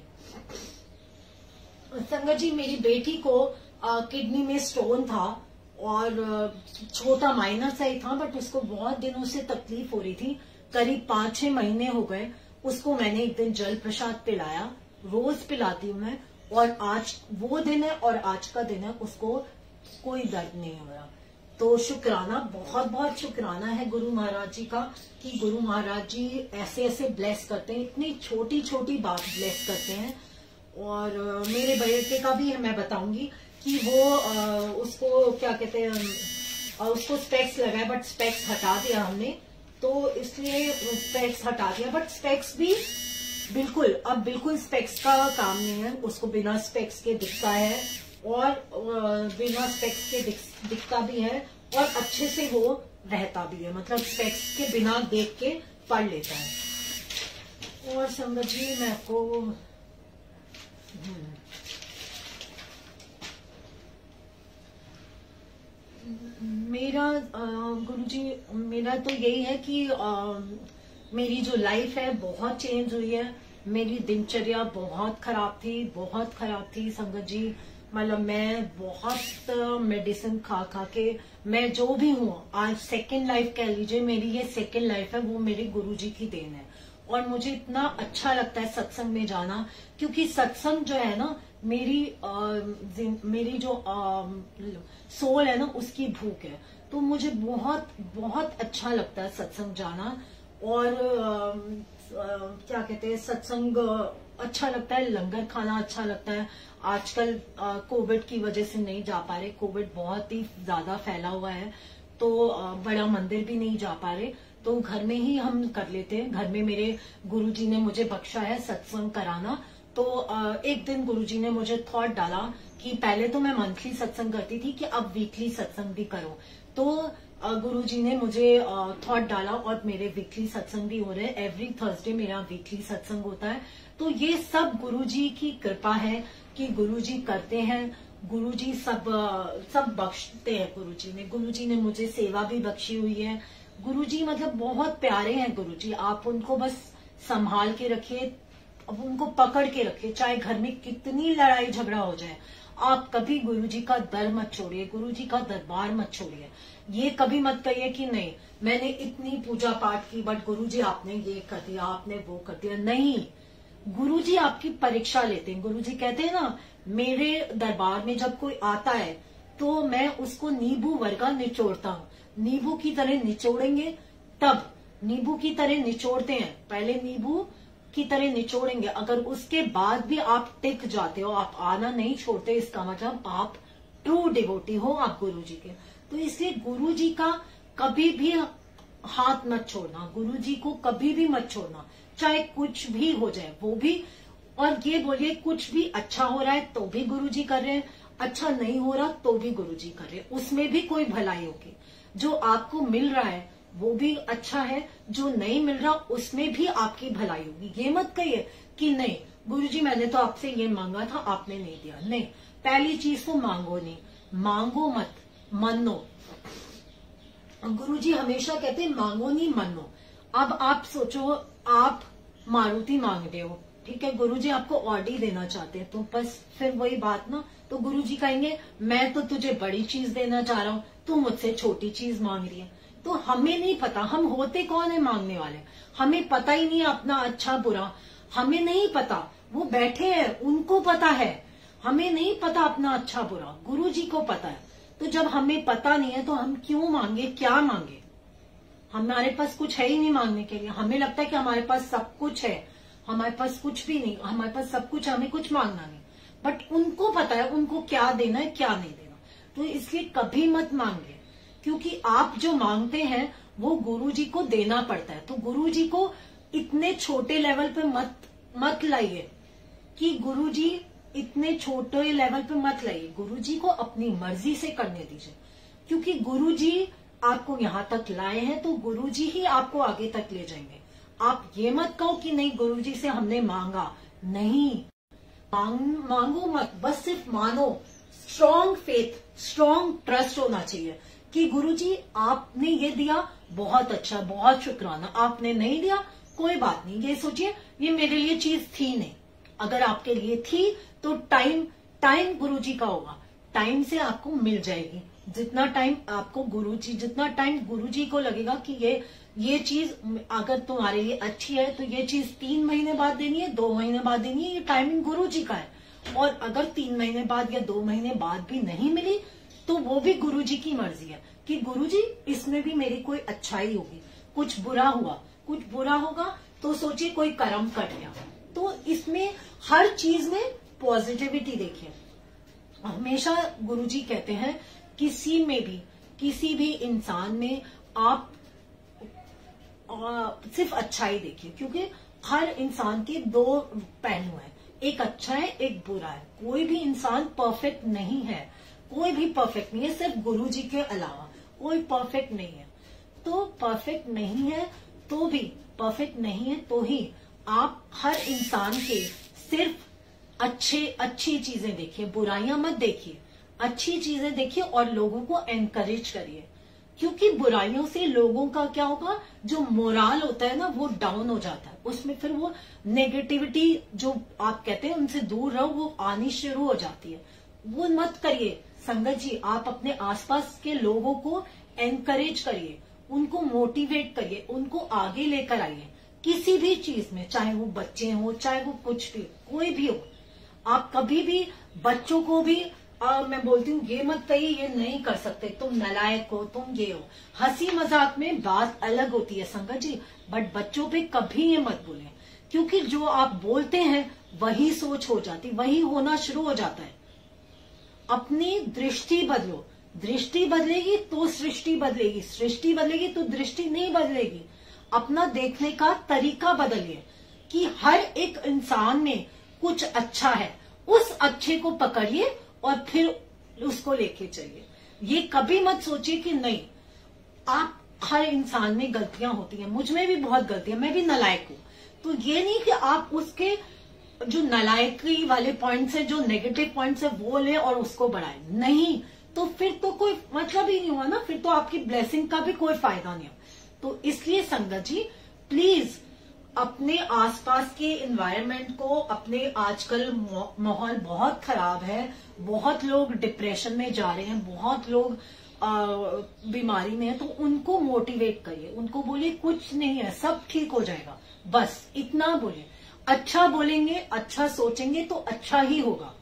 संगत जी मेरी बेटी को आ, किडनी में स्टोन था और छोटा माइनर सा ही था, बट उसको बहुत दिनों से तकलीफ हो रही थी, करीब पांच छह महीने हो गए। उसको मैंने एक दिन जल प्रसाद पिलाया, रोज पिलाती हूँ मैं, और आज वो दिन है और आज का दिन है, उसको कोई दर्द नहीं हो रहा। तो शुक्राना, बहुत बहुत शुक्राना है गुरु महाराज जी का कि गुरु महाराज जी ऐसे ऐसे ब्लेस करते हैं, इतनी छोटी छोटी बात ब्लेस करते हैं। और मेरे बेटे का भी मैं बताऊंगी कि वो आ, उसको क्या कहते हैं, उसको स्पेक्स लगाए बट स्पेक्स हटा दिया हमने, तो इसलिए स्पेक्स हटा दिया। बट स्पेक्स भी बिल्कुल अब बिल्कुल स्पेक्स का काम नहीं है, उसको बिना स्पेक्स के दिखता है और बिना स्पेक्स के दिख, दिखता भी है और अच्छे से वो रहता भी है, मतलब स्पेक्स के बिना देख के पढ़ लेता है। और संगत जी मैं आपको मेरा गुरुजी मेरा तो यही है कि आ, मेरी जो लाइफ है बहुत चेंज हुई है। मेरी दिनचर्या बहुत खराब थी, बहुत खराब थी संगत जी। मतलब मैं बहुत मेडिसिन खा खा के मैं जो भी हूँ आज सेकंड लाइफ कह लीजिए, मेरी ये सेकंड लाइफ है, वो मेरे गुरुजी की देन है। और मुझे इतना अच्छा लगता है सत्संग में जाना, क्योंकि सत्संग जो है ना मेरी आ, मेरी जो आ, सोल है ना उसकी भूख है। तो मुझे बहुत बहुत अच्छा लगता है सत्संग जाना। और आ, आ, क्या कहते हैं, सत्संग अच्छा लगता है, लंगर खाना अच्छा लगता है। आजकल कोविड की वजह से नहीं जा पा रहे, कोविड बहुत ही ज्यादा फैला हुआ है, तो आ, बड़ा मंदिर भी नहीं जा पा रहे, तो घर में ही हम कर लेते हैं। घर में मेरे गुरुजी ने मुझे बख्शा है सत्संग कराना। तो एक दिन गुरुजी ने मुझे थॉट डाला कि पहले तो मैं मंथली सत्संग करती थी कि अब वीकली सत्संग भी करो। तो गुरुजी ने मुझे थॉट डाला और मेरे वीकली सत्संग भी हो रहे हैं। एवरी थर्सडे मेरा वीकली सत्संग होता है। तो ये सब गुरुजी की कृपा है कि गुरुजी करते हैं, गुरुजी सब सब बख्शते हैं। गुरुजी ने गुरुजी ने मुझे सेवा भी बख्शी हुई है। गुरुजी मतलब बहुत प्यारे हैं गुरुजी, आप उनको बस संभाल के रखिए, अब उनको पकड़ के रखिए, चाहे घर में कितनी लड़ाई झगड़ा हो जाए, आप कभी गुरुजी का दर मत छोड़िए, गुरुजी का दरबार मत छोड़िए। ये कभी मत कहिए कि नहीं मैंने इतनी पूजा पाठ की बट गुरुजी आपने ये कर दिया, आपने वो कर दिया। नहीं, गुरुजी आपकी परीक्षा लेते हैं। गुरुजी कहते हैं ना, मेरे दरबार में जब कोई आता है तो मैं उसको नींबू वर्गा निचोड़ता हूँ। नींबू की तरह निचोड़ेंगे, तब नींबू की तरह निचोड़ते हैं, पहले नींबू की तरह निचोड़ेंगे। अगर उसके बाद भी आप टिक जाते हो, आप आना नहीं छोड़ते, इसका मतलब आप ट्रू डिवोटी हो, आप गुरुजी के। तो इसलिए गुरुजी का कभी भी हाथ मत छोड़ना, गुरुजी को कभी भी मत छोड़ना, चाहे कुछ भी हो जाए वो भी। और ये बोलिए कुछ भी अच्छा हो रहा है तो भी गुरुजी कर रहे हैं, अच्छा नहीं हो रहा तो भी गुरुजी कर रहे हैं, उसमें भी कोई भलाई होगी। जो आपको मिल रहा है वो भी अच्छा है, जो नहीं मिल रहा उसमें भी आपकी भलाई होगी। ये मत कहिए कि नहीं गुरुजी मैंने तो आपसे ये मांगा था आपने नहीं दिया। नहीं, पहली चीज तो मांगो नहीं, मांगो मत, मनो। गुरुजी हमेशा कहते हैं मांगो नहीं मनो। अब आप सोचो आप मारुति मांग रहे हो, ठीक है, गुरुजी आपको ऑडी देना चाहते हैं, तो बस फिर वही बात ना, तो गुरुजी कहेंगे मैं तो तुझे बड़ी चीज देना चाह रहा हूँ, तू मुझसे छोटी चीज मांग रही है। तो हमें नहीं पता हम होते कौन है मांगने वाले, हमें पता ही नहीं अपना अच्छा बुरा, हमें नहीं पता, वो बैठे हैं उनको पता है, हमें नहीं पता अपना अच्छा बुरा, गुरुजी को पता है। तो जब हमें पता नहीं है तो हम क्यों मांगे, क्या मांगे, हमारे पास कुछ है ही नहीं मांगने के लिए। हमें लगता है कि हमारे पास सब कुछ है, हमारे पास कुछ भी नहीं, हमारे पास सब कुछ है, हमें कुछ मांगना नहीं। बट उनको पता है उनको क्या देना है क्या नहीं देना। तो इसलिए कभी मत मांगे, क्योंकि आप जो मांगते हैं वो गुरुजी को देना पड़ता है। तो गुरुजी को इतने छोटे लेवल पे मत मत लाइए कि गुरुजी इतने छोटे लेवल पे मत लाइए, गुरुजी को अपनी मर्जी से करने दीजिए, क्योंकि गुरुजी आपको यहाँ तक लाए हैं तो गुरुजी ही आपको आगे तक ले जाएंगे। आप ये मत कहो कि नहीं गुरुजी से हमने मांगा, नहीं, मांग, मांगो मत, बस सिर्फ मानो। स्ट्रॉन्ग फेथ, स्ट्रॉन्ग ट्रस्ट होना चाहिए कि गुरुजी आपने ये दिया बहुत अच्छा, बहुत शुक्राना, आपने नहीं दिया कोई बात नहीं, ये सोचिए ये मेरे लिए चीज थी नहीं, अगर आपके लिए थी तो टाइम टाइम गुरुजी का होगा, टाइम से आपको मिल जाएगी। जितना टाइम आपको गुरुजी जितना टाइम गुरुजी को लगेगा कि ये ये चीज अगर तुम्हारे लिए अच्छी है तो ये चीज तीन महीने बाद देनी है, दो महीने बाद देनी है, ये टाइमिंग गुरुजी का है। और अगर तीन महीने बाद या दो महीने बाद भी नहीं मिली तो वो भी गुरुजी की मर्जी है कि गुरुजी इसमें भी मेरी कोई अच्छाई होगी, कुछ बुरा हुआ कुछ बुरा होगा तो सोचिए कोई कर्म कट गया। तो इसमें हर चीज में पॉजिटिविटी देखिए। हमेशा गुरुजी कहते हैं किसी में भी किसी भी इंसान में आप आ, सिर्फ अच्छाई देखिए, क्योंकि हर इंसान के दो पहलू हैं, एक अच्छा है एक बुरा है। कोई भी इंसान परफेक्ट नहीं है, कोई भी परफेक्ट नहीं है, सिर्फ गुरुजी के अलावा कोई परफेक्ट नहीं है। तो परफेक्ट नहीं है तो भी परफेक्ट नहीं है तो ही आप हर इंसान के सिर्फ अच्छे अच्छी चीजें देखिए, बुराइयां मत देखिए, अच्छी चीजें देखिए और लोगों को एनकरेज करिए। क्योंकि बुराइयों से लोगों का क्या होगा, जो मोराल होता है ना वो डाउन हो जाता है, उसमें फिर वो नेगेटिविटी जो आप कहते हैं उनसे दूर रहो वो आनी शुरू हो जाती है। वो मत करिए संगत जी। आप अपने आसपास के लोगों को एनकरेज करिए, उनको मोटिवेट करिए, उनको आगे लेकर आइए किसी भी चीज में, चाहे वो बच्चे हो चाहे वो कुछ भी कोई भी हो। आप कभी भी बच्चों को भी आ, मैं बोलती हूँ ये मत कहिए ये नहीं कर सकते, तुम नालायक हो, तुम ये हो। हंसी मजाक में बात अलग होती है संगत जी, बट बच्चों पे कभी ये मत बोले, क्योंकि जो आप बोलते हैं वही सोच हो जाती, वही होना शुरू हो जाता है। अपनी दृष्टि बदलो, दृष्टि बदलेगी तो सृष्टि बदलेगी, सृष्टि बदलेगी तो दृष्टि नहीं बदलेगी। अपना देखने का तरीका बदलिए कि हर एक इंसान में कुछ अच्छा है, उस अच्छे को पकड़िए और फिर उसको लेके चलिए। ये कभी मत सोचिए कि नहीं, आप हर इंसान में गलतियां होती हैं, मुझ में भी बहुत गलतियां, मैं भी नालायक हूं। तो ये नहीं कि आप उसके जो नालायकी वाले पॉइंट्स है, जो नेगेटिव पॉइंट्स है वो ले और उसको बढ़ाए, नहीं तो फिर तो कोई मतलब ही नहीं हुआ ना, फिर तो आपकी ब्लेसिंग का भी कोई फायदा नहीं हो। तो इसलिए संगत जी प्लीज अपने आसपास के एनवायरनमेंट को, अपने आजकल माहौल बहुत खराब है, बहुत लोग डिप्रेशन में जा रहे हैं, बहुत लोग बीमारी में है, तो उनको मोटिवेट करिए, उनको बोलिए कुछ नहीं है, सब ठीक हो जाएगा, बस इतना बोलिए। अच्छा बोलेंगे, अच्छा सोचेंगे तो अच्छा ही होगा।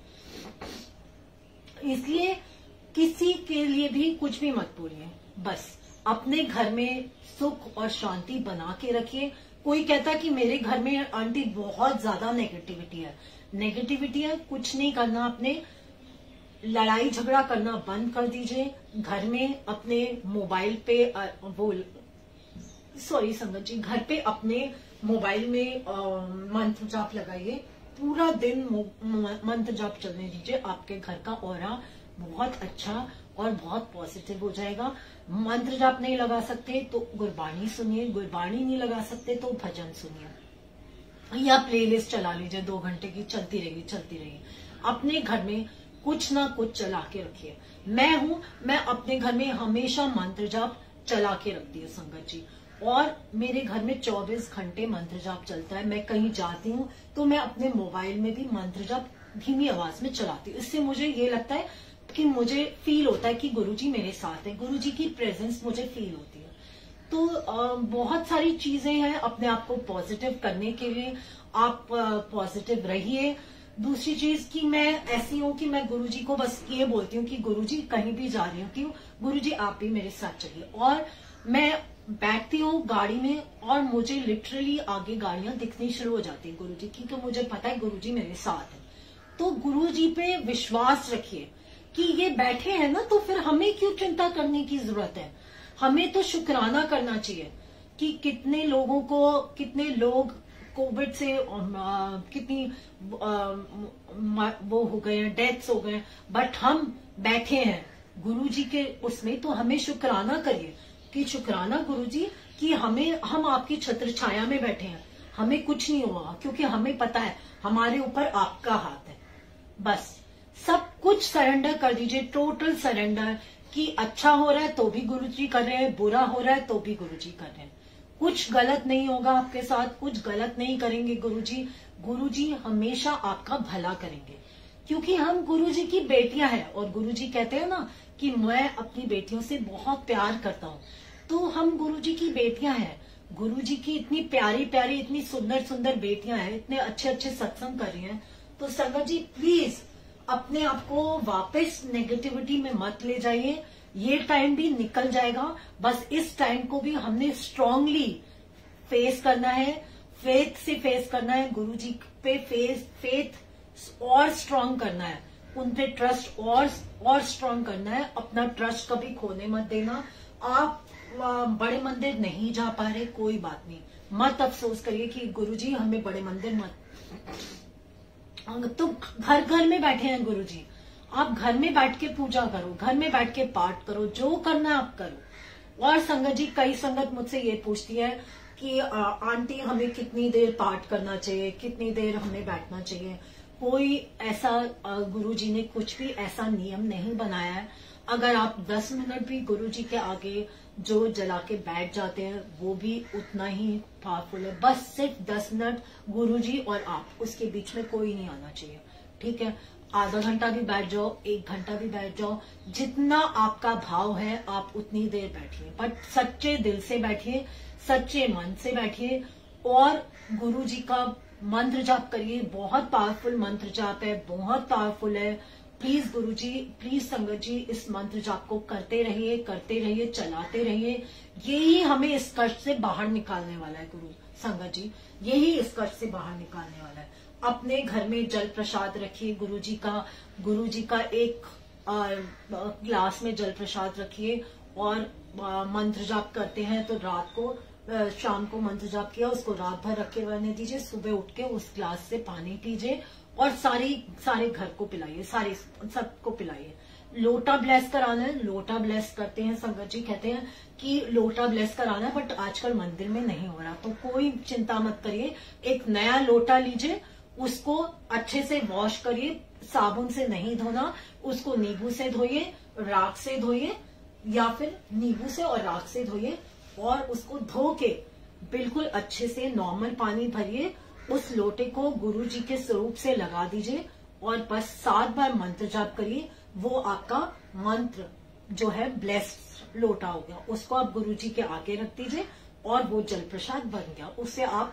इसलिए किसी के लिए भी कुछ भी मत बोलिए, बस अपने घर में सुख और शांति बना के रखिए। कोई कहता कि मेरे घर में आंटी बहुत ज्यादा नेगेटिविटी है, नेगेटिविटी है, कुछ नहीं करना, अपने लड़ाई झगड़ा करना बंद कर दीजिए। घर में अपने मोबाइल पे वो सॉरी संगत जी, घर पे अपने मोबाइल में आ, मंत्र जाप लगाइए, पूरा दिन मंत्र जाप चलने दीजिए। आपके घर का ऑरा बहुत अच्छा और बहुत पॉजिटिव हो जाएगा। मंत्र जाप नहीं लगा सकते तो गुरबाणी सुनिए, गुरबाणी नहीं लगा सकते तो भजन सुनिए या प्लेलिस्ट चला लीजिए, दो घंटे की चलती रहेगी चलती रहेगी। अपने घर में कुछ ना कुछ चला के रखिए। मैं हूं, मैं अपने घर में हमेशा मंत्र जाप चला के रखती हूँ संगत जी, और मेरे घर में चौबीस घंटे मंत्र जाप चलता है। मैं कहीं जाती हूँ तो मैं अपने मोबाइल में भी मंत्र जाप धीमी आवाज में चलाती हूँ। इससे मुझे ये लगता है कि मुझे फील होता है कि गुरुजी मेरे साथ है, गुरुजी की प्रेजेंस मुझे फील होती है। तो आ, बहुत सारी चीजें हैं अपने आप को पॉजिटिव करने के लिए, आप पॉजिटिव रहिए। दूसरी चीज कि मैं ऐसी हूं कि मैं गुरुजी को बस ये बोलती हूँ कि गुरुजी कहीं भी जा रही हूँ कि गुरुजी आप भी मेरे साथ चलिए, और मैं बैठती हूँ गाड़ी में और मुझे लिटरली आगे गाड़ियां दिखनी शुरू हो जाती है गुरुजी की, तो मुझे पता है गुरुजी मेरे साथ है। तो गुरुजी पे विश्वास रखिए कि ये बैठे हैं ना, तो फिर हमें क्यों चिंता करने की जरूरत है। हमें तो शुक्राना करना चाहिए कि कितने लोगों को, कितने लोग कोविड से आ, कितनी आ, वो हो गए हैं, डेथ्स हो गए, बट हम बैठे हैं गुरुजी के उसमें। तो हमें शुक्राना करिए कि शुक्राना गुरुजी कि हमें, हम आपकी छत्र छाया में बैठे हैं, हमें कुछ नहीं हुआ, क्योंकि हमें पता है हमारे ऊपर आपका हाथ है। बस सब कुछ सरेंडर कर दीजिए, टोटल सरेंडर, कि अच्छा हो रहा है तो भी गुरुजी कर रहे हैं, बुरा हो रहा है तो भी गुरुजी कर रहे हैं। कुछ गलत नहीं होगा आपके साथ, कुछ गलत नहीं करेंगे गुरुजी। गुरुजी हमेशा आपका भला करेंगे, क्योंकि हम गुरुजी की बेटियां हैं, और गुरुजी कहते हैं ना कि मैं अपनी बेटियों से बहुत प्यार करता हूँ। तो हम गुरुजी की बेटियां हैं, गुरुजी की इतनी प्यारी प्यारी, इतनी सुंदर सुंदर बेटियां हैं, इतने अच्छे अच्छे सत्संग कर रही हैं। तो संगत जी प्लीज अपने आप को वापस नेगेटिविटी में मत ले जाइए। ये टाइम भी निकल जाएगा, बस इस टाइम को भी हमने स्ट्रांगली फेस करना है, फेथ से फेस करना है, गुरुजी पे फेस फेथ और स्ट्रांग करना है, उन पे ट्रस्ट और और स्ट्रांग करना है। अपना ट्रस्ट कभी खोने मत देना। आप बड़े मंदिर नहीं जा पा रहे, कोई बात नहीं, मत अफसोस करिए कि गुरुजी हमें बड़े मंदिर मत, तो घर घर में बैठे हैं गुरुजी, आप घर में बैठ के पूजा करो, घर में बैठ के पाठ करो, जो करना है आप करो। और संगत जी, कई संगत मुझसे ये पूछती है कि आंटी हमें कितनी देर पाठ करना चाहिए, कितनी देर हमें बैठना चाहिए। कोई ऐसा गुरुजी ने कुछ भी ऐसा नियम नहीं बनाया है। अगर आप दस मिनट भी गुरुजी के आगे जो जला के बैठ जाते हैं वो भी उतना ही पावरफुल है। बस सिर्फ दस मिनट गुरुजी और आप, उसके बीच में कोई नहीं आना चाहिए, ठीक है। आधा घंटा भी बैठ जाओ, एक घंटा भी बैठ जाओ, जितना आपका भाव है आप उतनी देर बैठिए, बट सच्चे दिल से बैठिए, सच्चे मन से बैठिए और गुरुजी का मंत्र जाप करिए। बहुत पावरफुल मंत्र जाप है, बहुत पावरफुल है। प्लीज गुरुजी, प्लीज संगत जी, इस मंत्र जाप को करते रहिए, करते रहिए, चलाते रहिए। यही हमें इस कष्ट से बाहर निकालने वाला है गुरु संगत जी, यही इस कष्ट से बाहर निकालने वाला है। अपने घर में जल प्रसाद रखिए, गुरुजी का गुरुजी का एक ग्लास में जल प्रसाद रखिए और आ, मंत्र जाप करते हैं तो रात को आ, शाम को मंत्र जाप किया, उसको रात भर रख के रहने दीजिए, सुबह उठ के उस ग्लास से पानी पीजिए और सारी सारे घर को पिलाइए, सारे सबको पिलाइए। लोटा ब्लेस कराना है, लोटा ब्लेस करते हैं संगत जी, कहते हैं कि लोटा ब्लेस कराना है, बट आजकल मंदिर में नहीं हो रहा, तो कोई चिंता मत करिए। एक नया लोटा लीजिए, उसको अच्छे से वॉश करिए, साबुन से नहीं धोना, उसको नींबू से धोइए, राख से धोइए, या फिर नींबू से और राख से धोइए और उसको धो के बिल्कुल अच्छे से नॉर्मल पानी भरिए, उस लोटे को गुरु जी के स्वरूप से लगा दीजिए और बस सात बार मंत्र जाप करिए। वो आपका मंत्र जो है ब्लेस्ड लोटा हो गया, उसको आप गुरु जी के आगे रख दीजिए और वो जल प्रसाद बन गया। उससे आप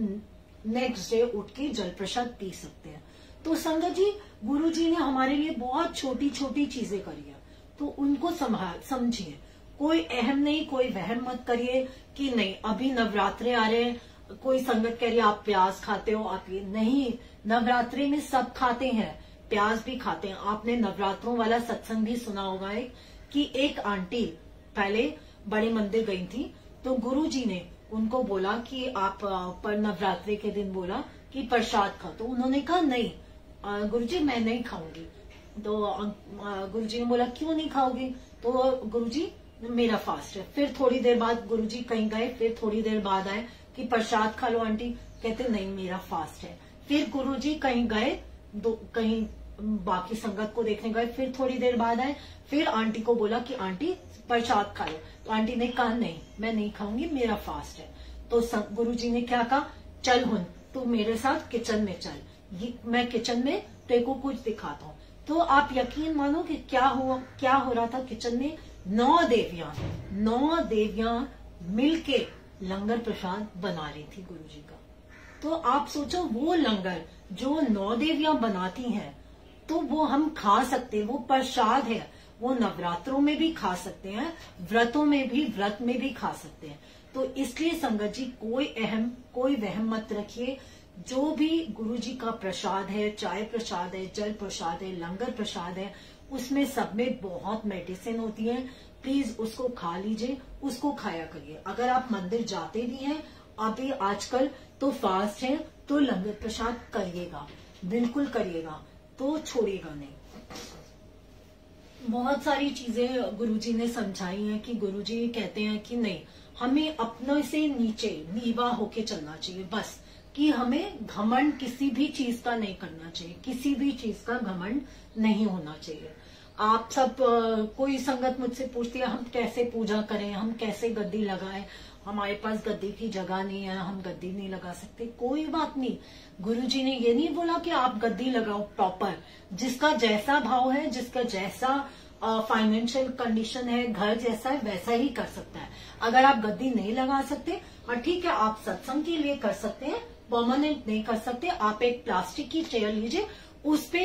नेक्स्ट डे उठ के जल प्रसाद पी सकते हैं। तो संगत जी, गुरु जी ने हमारे लिए बहुत छोटी छोटी चीजें करी है, तो उनको संभाल समझिए। कोई अहम नहीं, कोई वहम मत करिए कि नहीं अभी नवरात्रे आ रहे हैं, कोई संगत कह रही है आप प्याज खाते हो, आप ये नहीं, नवरात्रि में सब खाते हैं, प्याज भी खाते हैं। आपने नवरात्रों वाला सत्संग भी सुना होगा एक, कि एक आंटी पहले बड़े मंदिर गई थी, तो गुरु जी ने उनको बोला कि आप पर नवरात्रि के दिन बोला कि प्रसाद खाओ, तो उन्होंने कहा नहीं गुरुजी मैं नहीं खाऊंगी। तो गुरुजी ने बोला क्यों नहीं खाओगी, तो गुरुजी मेरा फास्ट है। फिर थोड़ी देर बाद गुरुजी कहीं गए, फिर थोड़ी देर बाद आए कि प्रसाद खा लो आंटी, कहते नहीं मेरा फास्ट है। फिर गुरुजी कहीं गए, दो कहीं बाकी संगत को देखने गए, फिर थोड़ी देर बाद आए, फिर आंटी को बोला कि आंटी प्रसाद खा लो, तो आंटी ने कहा नहीं मैं नहीं खाऊंगी, मेरा फास्ट है। तो गुरुजी ने क्या कहा, चल हुन तू मेरे साथ किचन में चल, ये मैं किचन में तेरे को कुछ दिखाता हूँ। तो आप यकीन मानो कि क्या हुआ, क्या हो रहा था किचन में, नौ देवियां नौ देवियां मिलके लंगर प्रसाद बना रही थी गुरुजी का। तो आप सोचो वो लंगर जो नौ देवियां बनाती हैं, तो वो हम खा सकते हैं, वो प्रसाद है, वो नवरात्रों में भी खा सकते हैं, व्रतों में भी, व्रत में भी खा सकते हैं। तो इसलिए संगत जी कोई अहम कोई वहम मत रखिए। जो भी गुरु जी का प्रसाद है, चाय प्रसाद है, जल प्रसाद है, लंगर प्रसाद है, उसमें सब में बहुत मेडिसिन होती है। प्लीज उसको खा लीजिए, उसको खाया करिए। अगर आप मंदिर जाते भी हैं अभी आजकल तो फास्ट है, तो लंगर प्रसाद करिएगा, बिल्कुल करिएगा, तो छोड़िएगा नहीं। बहुत सारी चीजें गुरुजी ने समझाई हैं कि गुरुजी कहते हैं कि नहीं हमें अपने से नीचे नीवा होके चलना चाहिए, बस कि हमें घमंड किसी भी चीज का नहीं करना चाहिए, किसी भी चीज का घमंड नहीं होना चाहिए। आप सब कोई संगत मुझसे पूछती है हम कैसे पूजा करें, हम कैसे गद्दी लगाएं, हमारे पास गद्दी की जगह नहीं है, हम गद्दी नहीं लगा सकते। कोई बात नहीं, गुरुजी ने ये नहीं बोला कि आप गद्दी लगाओ प्रॉपर, जिसका जैसा भाव है, जिसका जैसा फाइनेंशियल कंडीशन है, घर जैसा है वैसा ही कर सकता है। अगर आप गद्दी नहीं लगा सकते, और ठीक है आप सत्संग के लिए कर सकते हैं, परमानेंट नहीं कर सकते, आप एक प्लास्टिक की चेयर लीजिए, उस पे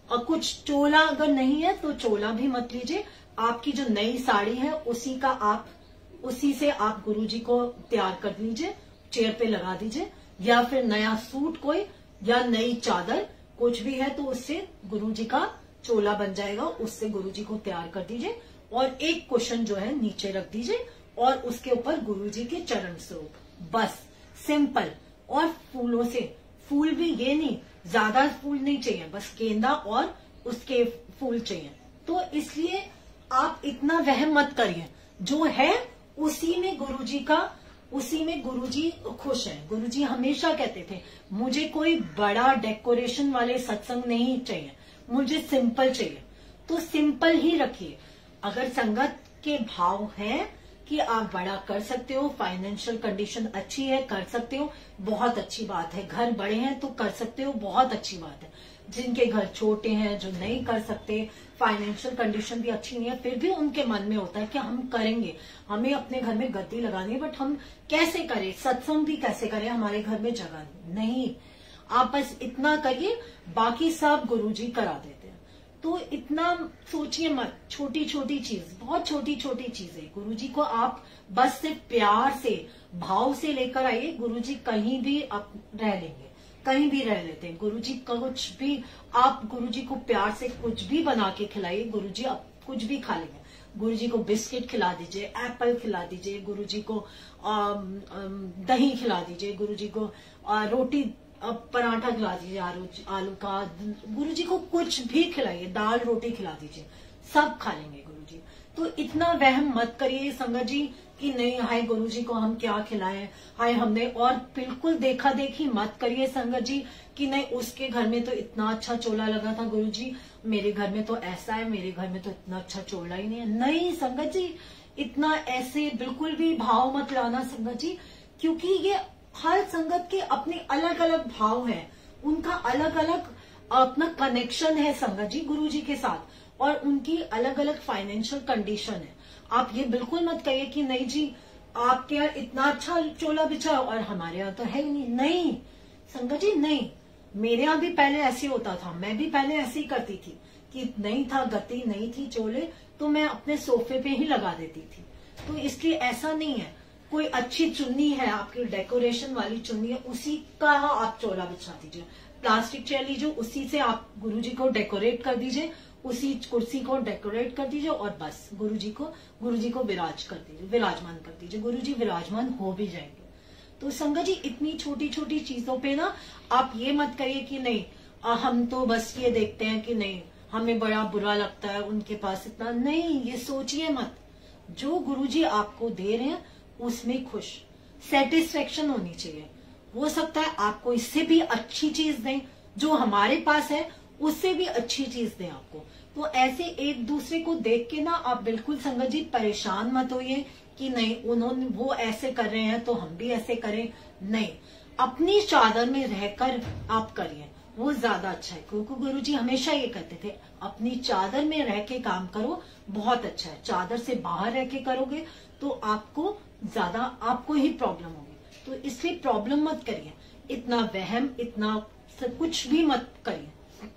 और कुछ चोला अगर नहीं है तो चोला भी मत लीजिए। आपकी जो नई साड़ी है उसी का आप उसी से आप गुरुजी को तैयार कर लीजिए, चेयर पे लगा दीजिए, या फिर नया सूट कोई या नई चादर कुछ भी है तो उससे गुरुजी का चोला बन जाएगा, उससे गुरुजी को तैयार कर दीजिए। और एक कुशन जो है नीचे रख दीजिए और उसके ऊपर गुरुजी के चरण स्वरूप, बस सिंपल। और फूलों से, फूल भी ये नहीं, ज्यादा फूल नहीं चाहिए, बस गेंदा और उसके फूल चाहिए। तो इसलिए आप इतना वहम मत करिए, जो है उसी में गुरुजी का, उसी में गुरुजी खुश है। गुरुजी हमेशा कहते थे मुझे कोई बड़ा डेकोरेशन वाले सत्संग नहीं चाहिए, मुझे सिंपल चाहिए। तो सिंपल ही रखिए। अगर संगत के भाव है कि आप बड़ा कर सकते हो, फाइनेंशियल कंडीशन अच्छी है, कर सकते हो, बहुत अच्छी बात है। घर बड़े हैं तो कर सकते हो, बहुत अच्छी बात है। जिनके घर छोटे हैं, जो नहीं कर सकते, फाइनेंशियल कंडीशन भी अच्छी नहीं है, फिर भी उनके मन में होता है कि हम करेंगे, हमें अपने घर में गद्दी लगानी है, बट हम कैसे करें, सत्संग भी कैसे करें, हमारे घर में जगह नहीं। आप बस इतना करिए, बाकी सब गुरुजी करा देते हैं। तो इतना सोचिए मत, छोटी छोटी चीज, बहुत छोटी छोटी चीजें गुरुजी को आप बस सिर्फ प्यार से, भाव से लेकर आइए। गुरुजी कहीं भी आप रह लेंगे, कहीं भी रह लेते हैं। गुरुजी कुछ भी, आप गुरुजी को प्यार से कुछ भी बना के खिलाइए, गुरुजी आप कुछ भी खा लेंगे। गुरुजी को बिस्किट खिला दीजिए, एप्पल खिला दीजिए, गुरुजी को आम, आम, दही खिला दीजिए, गुरुजी को आ, रोटी अब पराठा खिला दीजिए आलू आलू का, गुरुजी को कुछ भी खिलाइए, दाल रोटी खिला दीजिए, सब खा लेंगे गुरुजी। तो इतना वहम मत करिए संगत जी कि नहीं हाय गुरुजी को हम क्या खिलाएं, हाय हमने, और बिल्कुल देखा देखी मत करिए संगत जी कि नहीं उसके घर में तो इतना अच्छा चोला लगा था गुरुजी, मेरे घर में तो ऐसा है, मेरे घर में तो इतना अच्छा चोला ही नहीं है। नहीं संगत जी, इतना ऐसे बिल्कुल भी भाव मत लाना संगत जी, क्योंकि ये हर संगत के अपने अलग अलग भाव हैं, उनका अलग अलग अपना कनेक्शन है संगत जी गुरुजी के साथ, और उनकी अलग अलग फाइनेंशियल कंडीशन है। आप ये बिल्कुल मत कहिए कि नहीं जी आपके यहाँ इतना अच्छा चोला बिछा और हमारे यहाँ तो है ही नहीं। नहीं संगत जी, नहीं, मेरे यहाँ भी पहले ऐसे होता था, मैं भी पहले ऐसे ही करती थी कि नहीं था गति, नहीं थी चोले, तो मैं अपने सोफे पे ही लगा देती थी। तो इसलिए ऐसा नहीं है, कोई अच्छी चुन्नी है आपकी, डेकोरेशन वाली चुन्नी है, उसी का आप चोला बिछा दीजिए। प्लास्टिक चेयर लीजिए, उसी से आप गुरुजी को डेकोरेट कर दीजिए, उसी कुर्सी को डेकोरेट कर दीजिए और बस गुरुजी को गुरुजी को विराज कर दीजिए, विराजमान कर दीजिए, गुरुजी विराजमान हो भी जाएंगे। तो संगत जी इतनी छोटी छोटी चीजों पे ना आप ये मत करिए कि नहीं आ, हम तो बस ये देखते हैं कि नहीं हमें बड़ा बुरा लगता है उनके पास इतना, नहीं, ये सोचिए मत। जो गुरुजी आपको दे रहे हैं उसमें खुश, सेटिस्फेक्शन होनी चाहिए। हो सकता है आपको इससे भी अच्छी चीज दें, जो हमारे पास है उससे भी अच्छी चीज दें आपको। तो ऐसे एक दूसरे को देख के ना आप बिल्कुल संगत जी परेशान मत होइए कि नहीं उन्होंने वो ऐसे कर रहे हैं तो हम भी ऐसे करें। नहीं, अपनी चादर में रहकर आप करिए, वो ज्यादा अच्छा है। क्योंकि गुरुजी हमेशा ये कहते थे अपनी चादर में रह के काम करो, बहुत अच्छा है। चादर से बाहर रह के करोगे तो आपको ज्यादा आपको ही प्रॉब्लम होगी। तो इसलिए प्रॉब्लम मत करिए, इतना वहम, इतना कुछ भी मत करिए।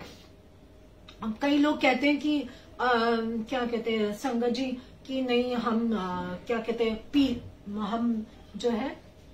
अब कई लोग कहते हैं कि आ, क्या कहते हैं संगत जी कि नहीं हम आ, क्या कहते हैं पी हम जो है,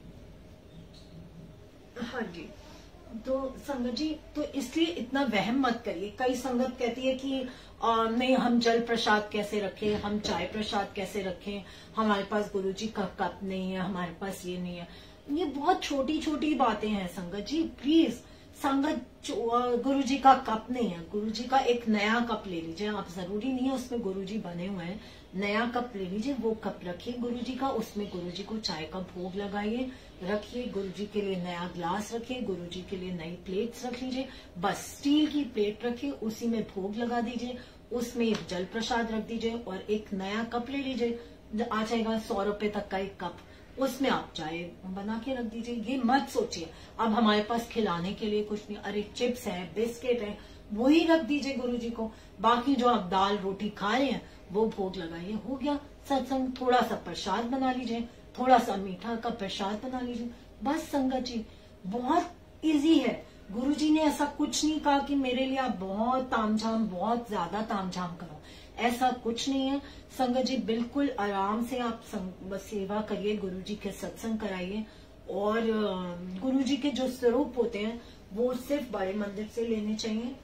हाँ जी, तो संगत जी तो इसलिए इतना वहम मत करिए। कई संगत कहती है कि आ, नहीं हम जल प्रसाद कैसे रखें, हम चाय प्रसाद कैसे रखें, हमारे पास गुरुजी का कप नहीं है, हमारे पास ये नहीं है। ये बहुत छोटी छोटी बातें हैं संगत जी, प्लीज। संगत गुरुजी का कप नहीं है, गुरुजी का एक नया कप ले लीजिए आप, जरूरी नहीं है उसमें गुरुजी बने हुए हैं, नया कप ले लीजिए, वो कप रखिए गुरुजी का, उसमें गुरुजी को चाय का भोग लगाइए, रखिए। गुरुजी के लिए नया ग्लास रखिए, गुरुजी के लिए नई प्लेट्स रख लीजिए, बस स्टील की प्लेट रखिए, उसी में भोग लगा दीजिए, उसमें एक जल प्रसाद रख दीजिए और एक नया कप ले लीजिए, आ जाएगा सौ रुपए तक का एक कप, उसमें आप चाय बना के रख दीजिए। ये मत सोचिए अब हमारे पास खिलाने के लिए कुछ नहीं, अरे चिप्स है, बिस्किट है, वही रख दीजिए गुरुजी को, बाकी जो आप दाल रोटी खा रहे हैं वो भोग लगाइए, हो गया सत्संग। थोड़ा सा प्रसाद बना लीजिए, थोड़ा सा मीठा का प्रसाद बना लीजिए, बस संगत जी बहुत इजी है। गुरुजी ने ऐसा कुछ नहीं कहा कि मेरे लिए आप बहुत तामझाम, बहुत ज्यादा तामझाम करो, ऐसा कुछ नहीं है। संगत जी बिल्कुल आराम से आप सेवा करिए, गुरुजी के सत्संग कराइए, और गुरुजी के जो स्वरूप होते हैं वो सिर्फ बड़े मंदिर से लेने चाहिए,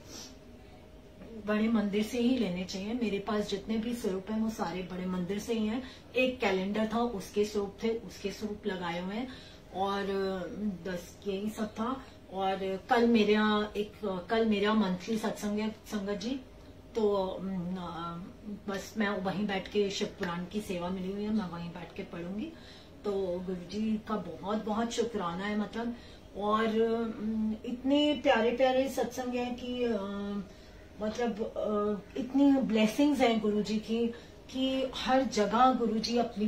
बड़े मंदिर से ही लेने चाहिए। मेरे पास जितने भी स्वरूप हैं वो सारे बड़े मंदिर से ही हैं। एक कैलेंडर था, उसके स्वरूप थे, उसके स्वरूप लगाए हुए हैं, और दस यही सब था। और कल मेरा एक कल मेरा मंथली सत्संग है संगत जी, तो बस मैं वहीं बैठ के शिव पुराण की सेवा मिली हुई है, मैं वहीं बैठ के पढ़ूंगी। तो गुरुजी का बहुत बहुत शुक्राना है, मतलब। और इतने प्यारे प्यारे सत्संग है कि आ, मतलब इतनी ब्लेसिंग्स हैं गुरुजी की कि हर जगह गुरुजी अपनी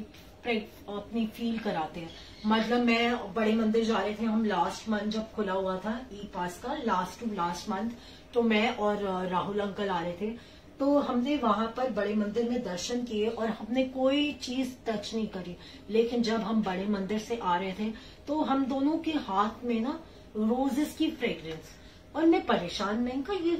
अपनी फील कराते हैं। मतलब मैं बड़े मंदिर जा रहे थे हम लास्ट मंथ, जब खुला हुआ था ई पास का, लास्ट टू लास्ट मंथ, तो मैं और राहुल अंकल आ रहे थे, तो हमने वहां पर बड़े मंदिर में दर्शन किए और हमने कोई चीज टच नहीं करी। लेकिन जब हम बड़े मंदिर से आ रहे थे तो हम दोनों के हाथ में ना रोजेस की फ्रेग्रेंस, और मैं परेशान, मैं कहा ये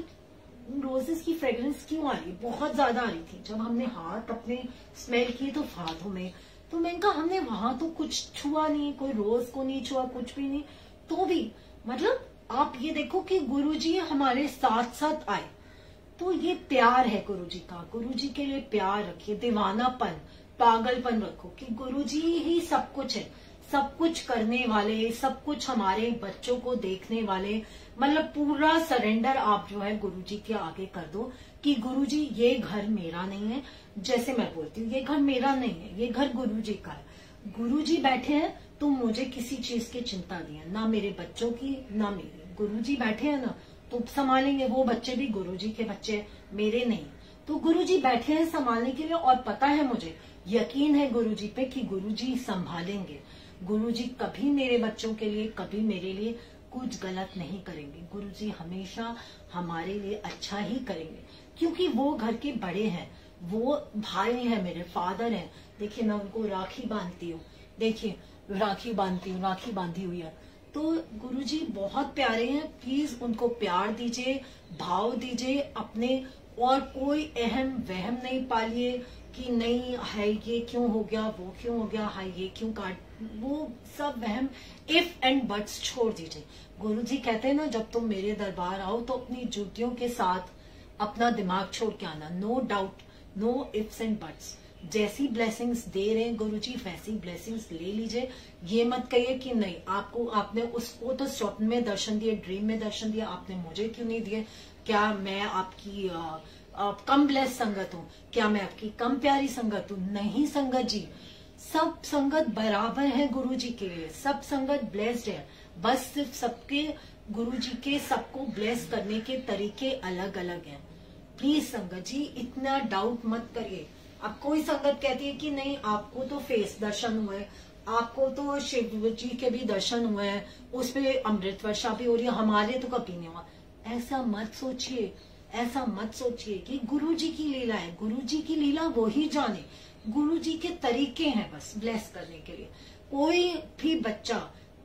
रोजेस की फ्रेग्रेंस क्यों आ रही, बहुत ज्यादा आ रही थी। जब हमने हाथ अपने स्मेल किए तो हाथों में, तो मैंने कहा हमने वहां तो कुछ छुआ नहीं, कोई रोज को नहीं छुआ, कुछ भी नहीं, तो भी मतलब आप ये देखो कि गुरुजी हमारे साथ साथ आए, तो ये प्यार है गुरुजी का। गुरुजी के लिए प्यार रखिए, दीवानापन, पागलपन रखो कि गुरुजी ही सब कुछ है, सब कुछ करने वाले, सब कुछ हमारे बच्चों को देखने वाले। मतलब पूरा सरेंडर आप जो है गुरुजी के आगे कर दो कि गुरुजी ये घर मेरा नहीं है, जैसे मैं बोलती हूँ ये घर मेरा नहीं है, ये घर गुरुजी का है। गुरुजी बैठे हैं तो मुझे किसी चीज की चिंता नहीं है, ना मेरे बच्चों की ना मेरी। गुरुजी बैठे हैं ना तो संभालेंगे, वो बच्चे भी गुरुजी के बच्चे, मेरे नहीं। तो गुरुजी बैठे हैं संभालने के लिए, और पता है मुझे, यकीन है गुरुजी पे कि गुरुजी संभालेंगे। गुरुजी कभी मेरे बच्चों के लिए, कभी मेरे लिए कुछ गलत नहीं करेंगे। गुरुजी हमेशा हमारे लिए अच्छा ही करेंगे, क्योंकि वो घर के बड़े हैं, वो भाई हैं, मेरे फादर हैं। देखिए मैं उनको राखी बांधती हूँ, देखिए राखी बांधती हूँ, राखी बांधी हुई है। तो गुरुजी बहुत प्यारे हैं, प्लीज उनको प्यार दीजिए, भाव दीजिए अपने, और कोई अहम वहम नहीं पालिए कि नहीं है ये क्यों हो गया, वो क्यों हो गया, हाय ये क्यों काट, वो सब वहम इफ एंड बट्स छोड़ दीजिए। गुरुजी कहते हैं ना, जब तुम मेरे दरबार आओ तो अपनी जूतियों के साथ अपना दिमाग छोड़ के आना, no doubt, no ifs and buts. जैसी ब्लेसिंग्स दे रहे हैं गुरुजी वैसी ब्लेसिंग्स ले लीजिए। ये मत कहिए कि नहीं आपको, आपने उसको तो स्वप्न में दर्शन दिए, ड्रीम में दर्शन दिया, आपने मुझे क्यों नहीं दिए, क्या मैं आपकी आ, आ, कम ब्लेस संगत हूँ, क्या मैं आपकी कम प्यारी संगत हूँ? नहीं संगत जी, सब संगत बराबर है गुरुजी के लिए, सब संगत ब्लेस्ड है, बस सिर्फ सबके गुरुजी के सबको ब्लेस करने के तरीके अलग अलग हैं। प्लीज संगत जी इतना डाउट मत करिए। अब कोई संगत कहती है कि नहीं आपको तो फेस दर्शन हुए, आपको तो शिव जी के भी दर्शन हुए हैं, उसपे अमृत वर्षा भी हो रही है, हमारे तो कभी नहीं हुआ। ऐसा मत सोचिए, ऐसा मत सोचिए कि गुरुजी की लीला है, गुरुजी की लीला वो ही जाने, गुरुजी के तरीके हैं बस ब्लेस करने के लिए। कोई भी बच्चा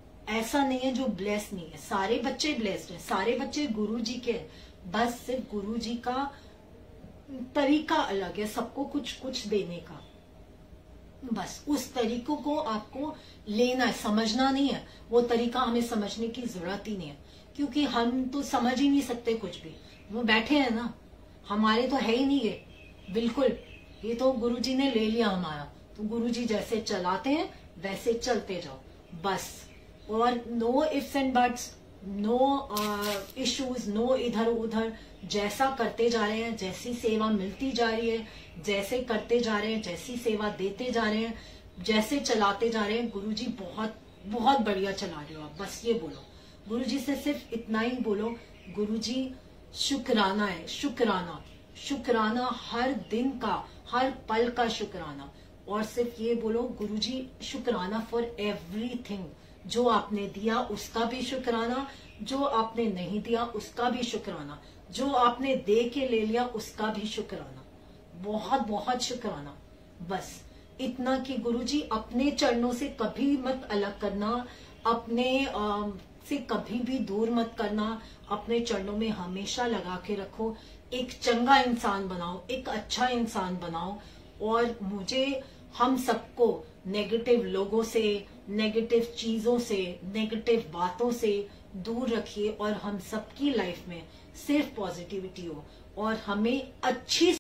ऐसा नहीं है जो ब्लेस नहीं है, सारे बच्चे ब्लेस्ड हैं, सारे बच्चे गुरुजी के हैं, बस सिर्फ गुरुजी का तरीका अलग है सबको कुछ कुछ देने का। बस उस तरीकों को आपको लेना है, समझना नहीं है। वो तरीका हमें समझने की जरूरत ही नहीं है, क्योंकि हम तो समझ ही नहीं सकते कुछ भी। वो बैठे हैं ना, हमारे तो है ही नहीं ये, बिल्कुल। ये तो गुरुजी ने ले लिया हमारा, तो गुरुजी जैसे चलाते हैं वैसे चलते जाओ बस। और no ifs and buts, no issues, no इधर उधर, जैसा करते जा रहे हैं, जैसी सेवा मिलती जा रही है, जैसे करते जा रहे हैं, जैसी सेवा देते जा रहे हैं, जैसे चलाते जा रहे हैं, गुरुजी बहुत बहुत बढ़िया चला रहे हो आप, बस ये बोलो गुरुजी से, सिर्फ इतना ही बोलो, गुरुजी शुक्राना है, शुक्राना, शुक्राना हर दिन का, हर पल का शुक्राना। और सिर्फ ये बोलो गुरुजी शुक्राना फॉर एवरीथिंग, जो आपने दिया उसका भी शुक्राना, जो आपने नहीं दिया उसका भी शुक्राना, जो आपने दे के ले लिया उसका भी शुक्राना, बहुत बहुत शुक्राना। बस इतना कि गुरुजी अपने चरणों से कभी मत अलग करना, अपने आ, से कभी भी दूर मत करना, अपने चरणों में हमेशा लगा के रखो। एक चंगा इंसान बनाओ, एक अच्छा इंसान बनाओ, और मुझे हम सबको नेगेटिव लोगों से, नेगेटिव चीजों से, नेगेटिव बातों से दूर रखिए, और हम सबकी लाइफ में सिर्फ पॉजिटिविटी हो, और हमें अच्छी